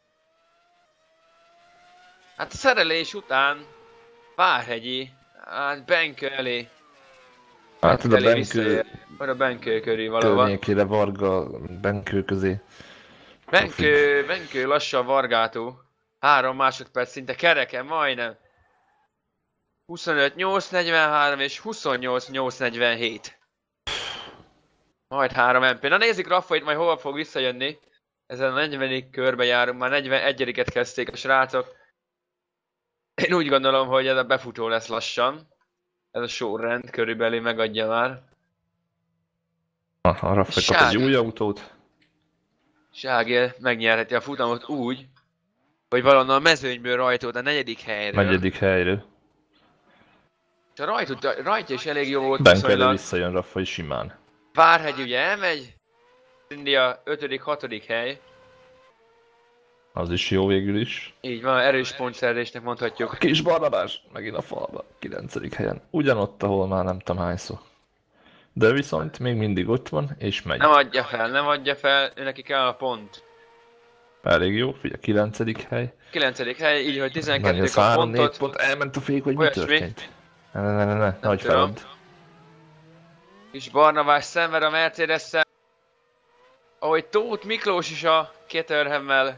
Hát a szerelés után Várhegyi, hát Benkő elé. Hát oda elé Benkő visszaér. Oda Benkő körül valahol. környékére, Varga, Benkő közé. Benkő, Benkő lassan Vargától. Három másodperc szinte kereken, majdnem. huszonöt nyolc negyvenhárom és huszonnyolc nyolc negyvenhét. Majd három em pé. Na nézzük Raffait, majd hova fog visszajönni. Ezen a negyvenedik körbe járunk, már negyvenegyediket kezdték a srácok. Én úgy gondolom, hogy ez a befutó lesz lassan. Ez a sorrend körülbelül megadja már. Ah, arra faj kap egy Ság. új autót. Ságél megnyerheti a futamot úgy, hogy valahonnan a mezőnyből rajtolt a negyedik helyről. Negyedik helyről. És a rajtot, rajtja is elég jó volt Benkő elé viszonylag. visszajön Raffai simán. Várhegy ugye elmegy. India ötödik hatodik hely. Az is jó végül is. Így van, erős pontszerzésnek mondhatjuk. Kis Barnabás, megint a falba, kilencedik helyen. Ugyanott, ahol már nem tudom hányszor. De viszont még mindig ott van, és megy. Nem adja fel, nem adja fel, ő neki kell a pont. Elég jó, figyelj, kilencedik hely. kilencedik hely, így hogy Nagyon tizenkettő kap három, négy pontot. pont, elment a fék, hogy mi Olyasmi. történt. Ne, ne, ne, ne, ne. Nagy tudom. felad. Kis Barnabás szenved a Mercedes-szel. Ahogy Tóth Miklós is a Caterhammel.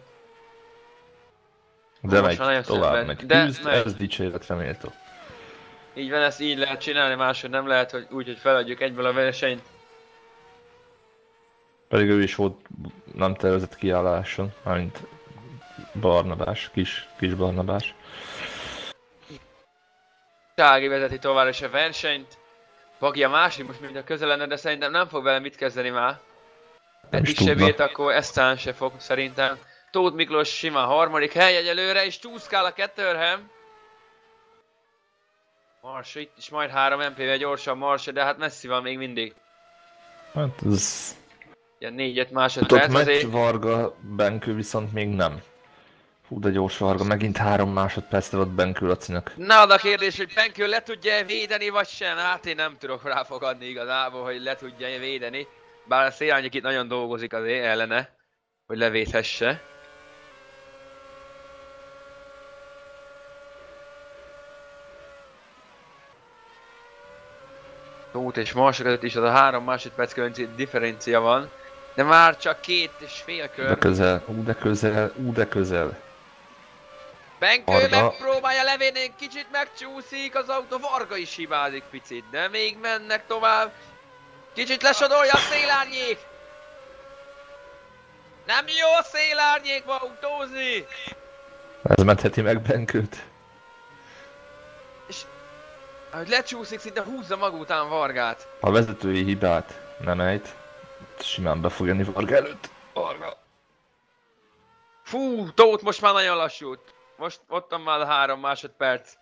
De Most megy, már nagyon tovább szenved. megy. De Küzd, megy. ez dicséretre méltó. Így van, ezt így lehet csinálni, máshogy nem lehet, hogy úgy, hogy feladjuk egyből a versenyt. Pedig ő is volt nem tervezett kiálláson, mármint Barnabás, kis, kis Barnabás. Sági vezeti tovább is a versenyt. Bagi a másik most mint a közelenne, de szerintem nem fog vele mit kezdeni már. Nem is Eddig se tudna. bírt, akkor eztán se fog szerintem. Tóth Miklós simán harmadik hely egyelőre, és csúszkál a Caterham. Marsa itt is majd három em pé-vel gyorsan Marsa, de hát messzi van még mindig. Hát ez... Ilyen négy-öt Ott másodperc megy azért. Varga, Benkő viszont még nem. Hú, de gyors Varga, megint három másodpercre ott Benkő Lacinak. Na, a kérdés, hogy Benkő le tudja védeni, vagy sem? Hát én nem tudok ráfogadni igazából, hogy le tudja védeni. Bár a Szélárnyék itt nagyon dolgozik azért ellene, hogy levédhesse. Tóth és Marsa között is az a három másodperc közötti differencia van. De már csak két és fél kör. De közel, ú de közel, ú de közel. Benkő Varga. megpróbálja levinni, kicsit megcsúszik az autó, Varga is hibázik picit, de még mennek tovább. Kicsit lesodolja a Szélárnyék! Nem jó a Szélárnyékba autózni! Ez mentheti meg Benkőt. És ahogy lecsúszik, szinte húzza maga után Vargát. A vezetői hibát nem ejt. Simán be fog jönni Varga előtt. Varga. Fú, Tóth most már nagyon lassult. Most ott van már a három másodperc.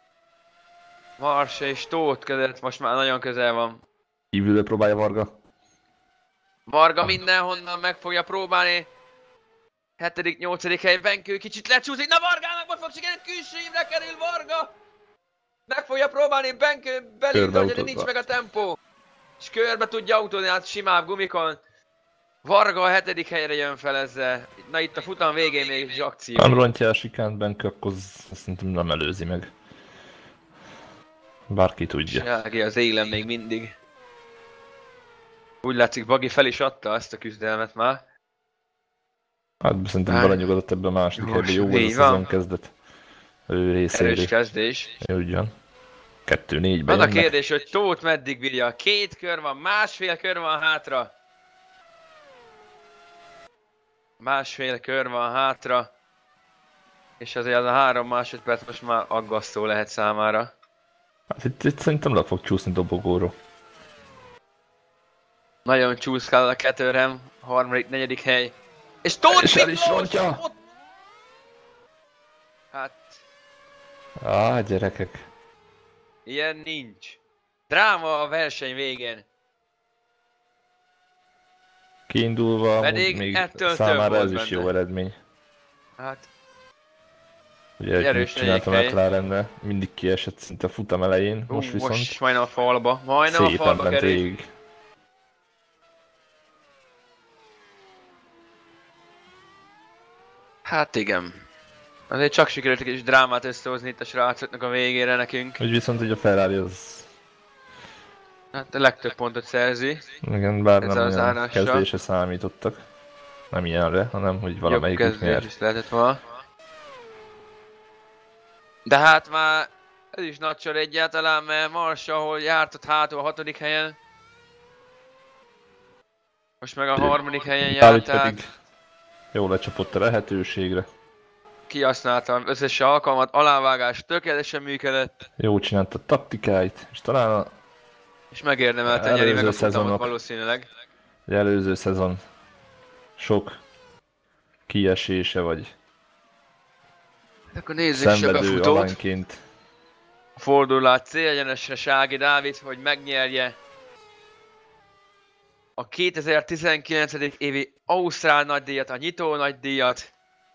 Marsa és Tóth között most már nagyon közel van. Kívülről próbálja Varga. Varga mindenhonnan meg fogja próbálni. hetedik nyolcadik hely, Benkő kicsit lecsúszik. Na Vargának most fog sikerülni, külső évre kerül Varga. Meg fogja próbálni Benkő belül, hogy nincs meg a tempó. És körbe tudja autózni át simább gumikon. Varga a hetedik helyre jön fel ezzel. Na itt a futam végén még egy akció. Nem rontja a sikánt Benkő, akkor szerintem nem előzi meg. Bárki tudja. Sági az élen még mindig. Úgy látszik, Bagi fel is adta ezt a küzdelmet már. Hát szerintem Bár... belenyugodott ebbe a második Jó, helybe, jó volt a így van. szezon kezdet. Ő részéről. Erős kezdés. Úgy van. kettő négyben Az a jönnek. kérdés, hogy Tóth meddig bírja. Két kör van, másfél kör van hátra. Másfél kör van hátra. És azért az a három másodperc most már aggasztó lehet számára. Hát itt, itt szerintem le fog csúszni dobogóról. Nagyon csúszkál a Caterham, harmadik, negyedik hely. És Tóth És el is Miklós rontja. ott... Hát, Á, gyerekek. ilyen nincs. Dráma a verseny végén. Kiindulva, Pedig még ettől számára több ez volt is jó benne. eredmény. Hát, Ugye egy erős mit csinált a negyedik hely. McLarennel, mindig kiesett szinte futam elején, ú, most viszont most majdnem a falba. Majdnem a szépen falba ment kerül. végig. Hát igen. Azért csak sikerült egy kis drámát összehozni itt a srácoknak a végére nekünk. Úgy viszont, hogy a Ferrari az... Hát a legtöbb pontot szerzi. Igen, bár Ez nem az olyan zárása. kezdésre számítottak. Nem ilyenre, hanem hogy Jobb valamelyikük kezdés nyer. is lehetett volna. De hát már ez is nagy sor egyáltalán, mert Marsa, ahol járt ott hátul a hatodik helyen. Most meg a harmadik helyen járt, Dávid tehát pedig jól lecsapott a lehetőségre. kihasználta az összes alkalmat, alávágás tökéletesen működött, Jó csinálta a taktikáit, és talán a és megérdemelte Előző nyeri meg a futamot szezonok. valószínűleg. az előző szezon sok kiesése vagy Akkor nézzük se szenvedő befutót. alanyként. Fordul át célegyenesre Sági Dávid, hogy megnyerje a kétezer-tizenkilencedik évi Ausztrál nagydíjat, a nyitó nagydíjat.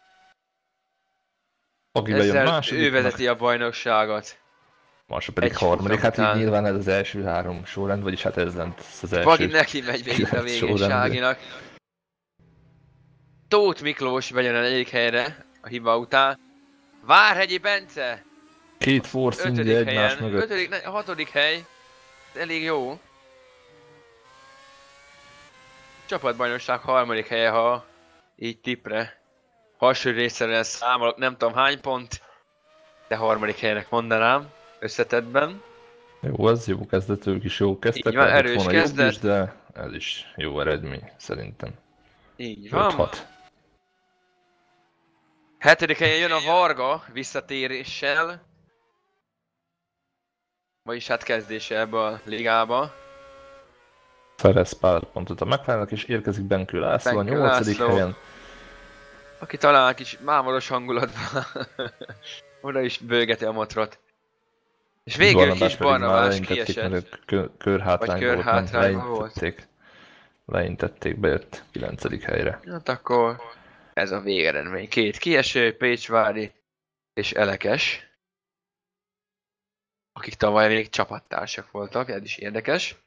Aki bejön Ezzel ő másodiknak, vezeti a bajnokságot. Marsa pedig egy harmadik, hát futam így után. nyilván ez az első három sorrend, vagyis hát ez lent az első. Bagi neki megy végig a kilenc végén sorrendben. Ságinak. Tóth Miklós bejön a negyedik helyre a hiba után. Várhegyi Bence Két Force India ötödik egymás helyen, mögött. ötödik, ne, hatodik hely. Elég jó. Csapatbajnokság harmadik helye, ha így tippre. Hasonló részre számolok, nem tudom hány pont, de harmadik helynek mondanám, összetettben. Jó, az jó kezdet, ők is jó kezdtek. Így van, lehetett erős volna jobb kezdet. is, de ez is jó eredmény, szerintem. Így öt van. hat. Hetedik helyen jön a Varga visszatéréssel. Vagyis hát kezdése ebbe a ligába. Szerez pár pontot a McLarennek, és érkezik Benkő László a Benkő nyolcadik László. helyen. Aki talán kis mámoros hangulatban oda is bőgeti a motrot. És végül Barnabás Kis pedig már Barnabás leintették, kiesett. mert ők kö- körhátrány Vagy volt, nem körhátrányban volt. leintették. Leintették, bejött kilencedik helyre. Hát akkor ez a végeredmény. Két kieső, Pécsvári és Elekes, akik tavaly még csapattársak voltak, ez is érdekes.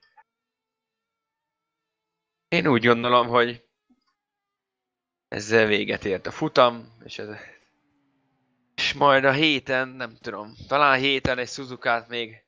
Én úgy gondolom, hogy ezzel véget ért a futam, és, ez... és majd a héten, nem tudom, talán héten egy Suzukát még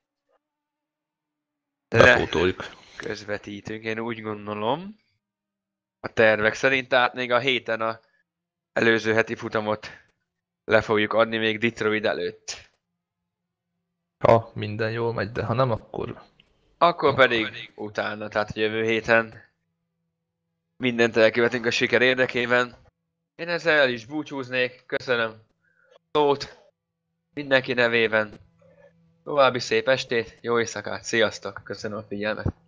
Bepótoljuk. közvetítünk, én úgy gondolom. A tervek szerint, tehát még a héten a előző heti futamot le fogjuk adni még Detroit előtt. Ha minden jól megy, de ha nem, akkor... Akkor pedig utána, tehát a jövő héten mindent elkövetünk a siker érdekében. Én ezzel el is búcsúznék, köszönöm szót mindenki nevében. További szép estét, jó éjszakát, sziasztok, köszönöm a figyelmet.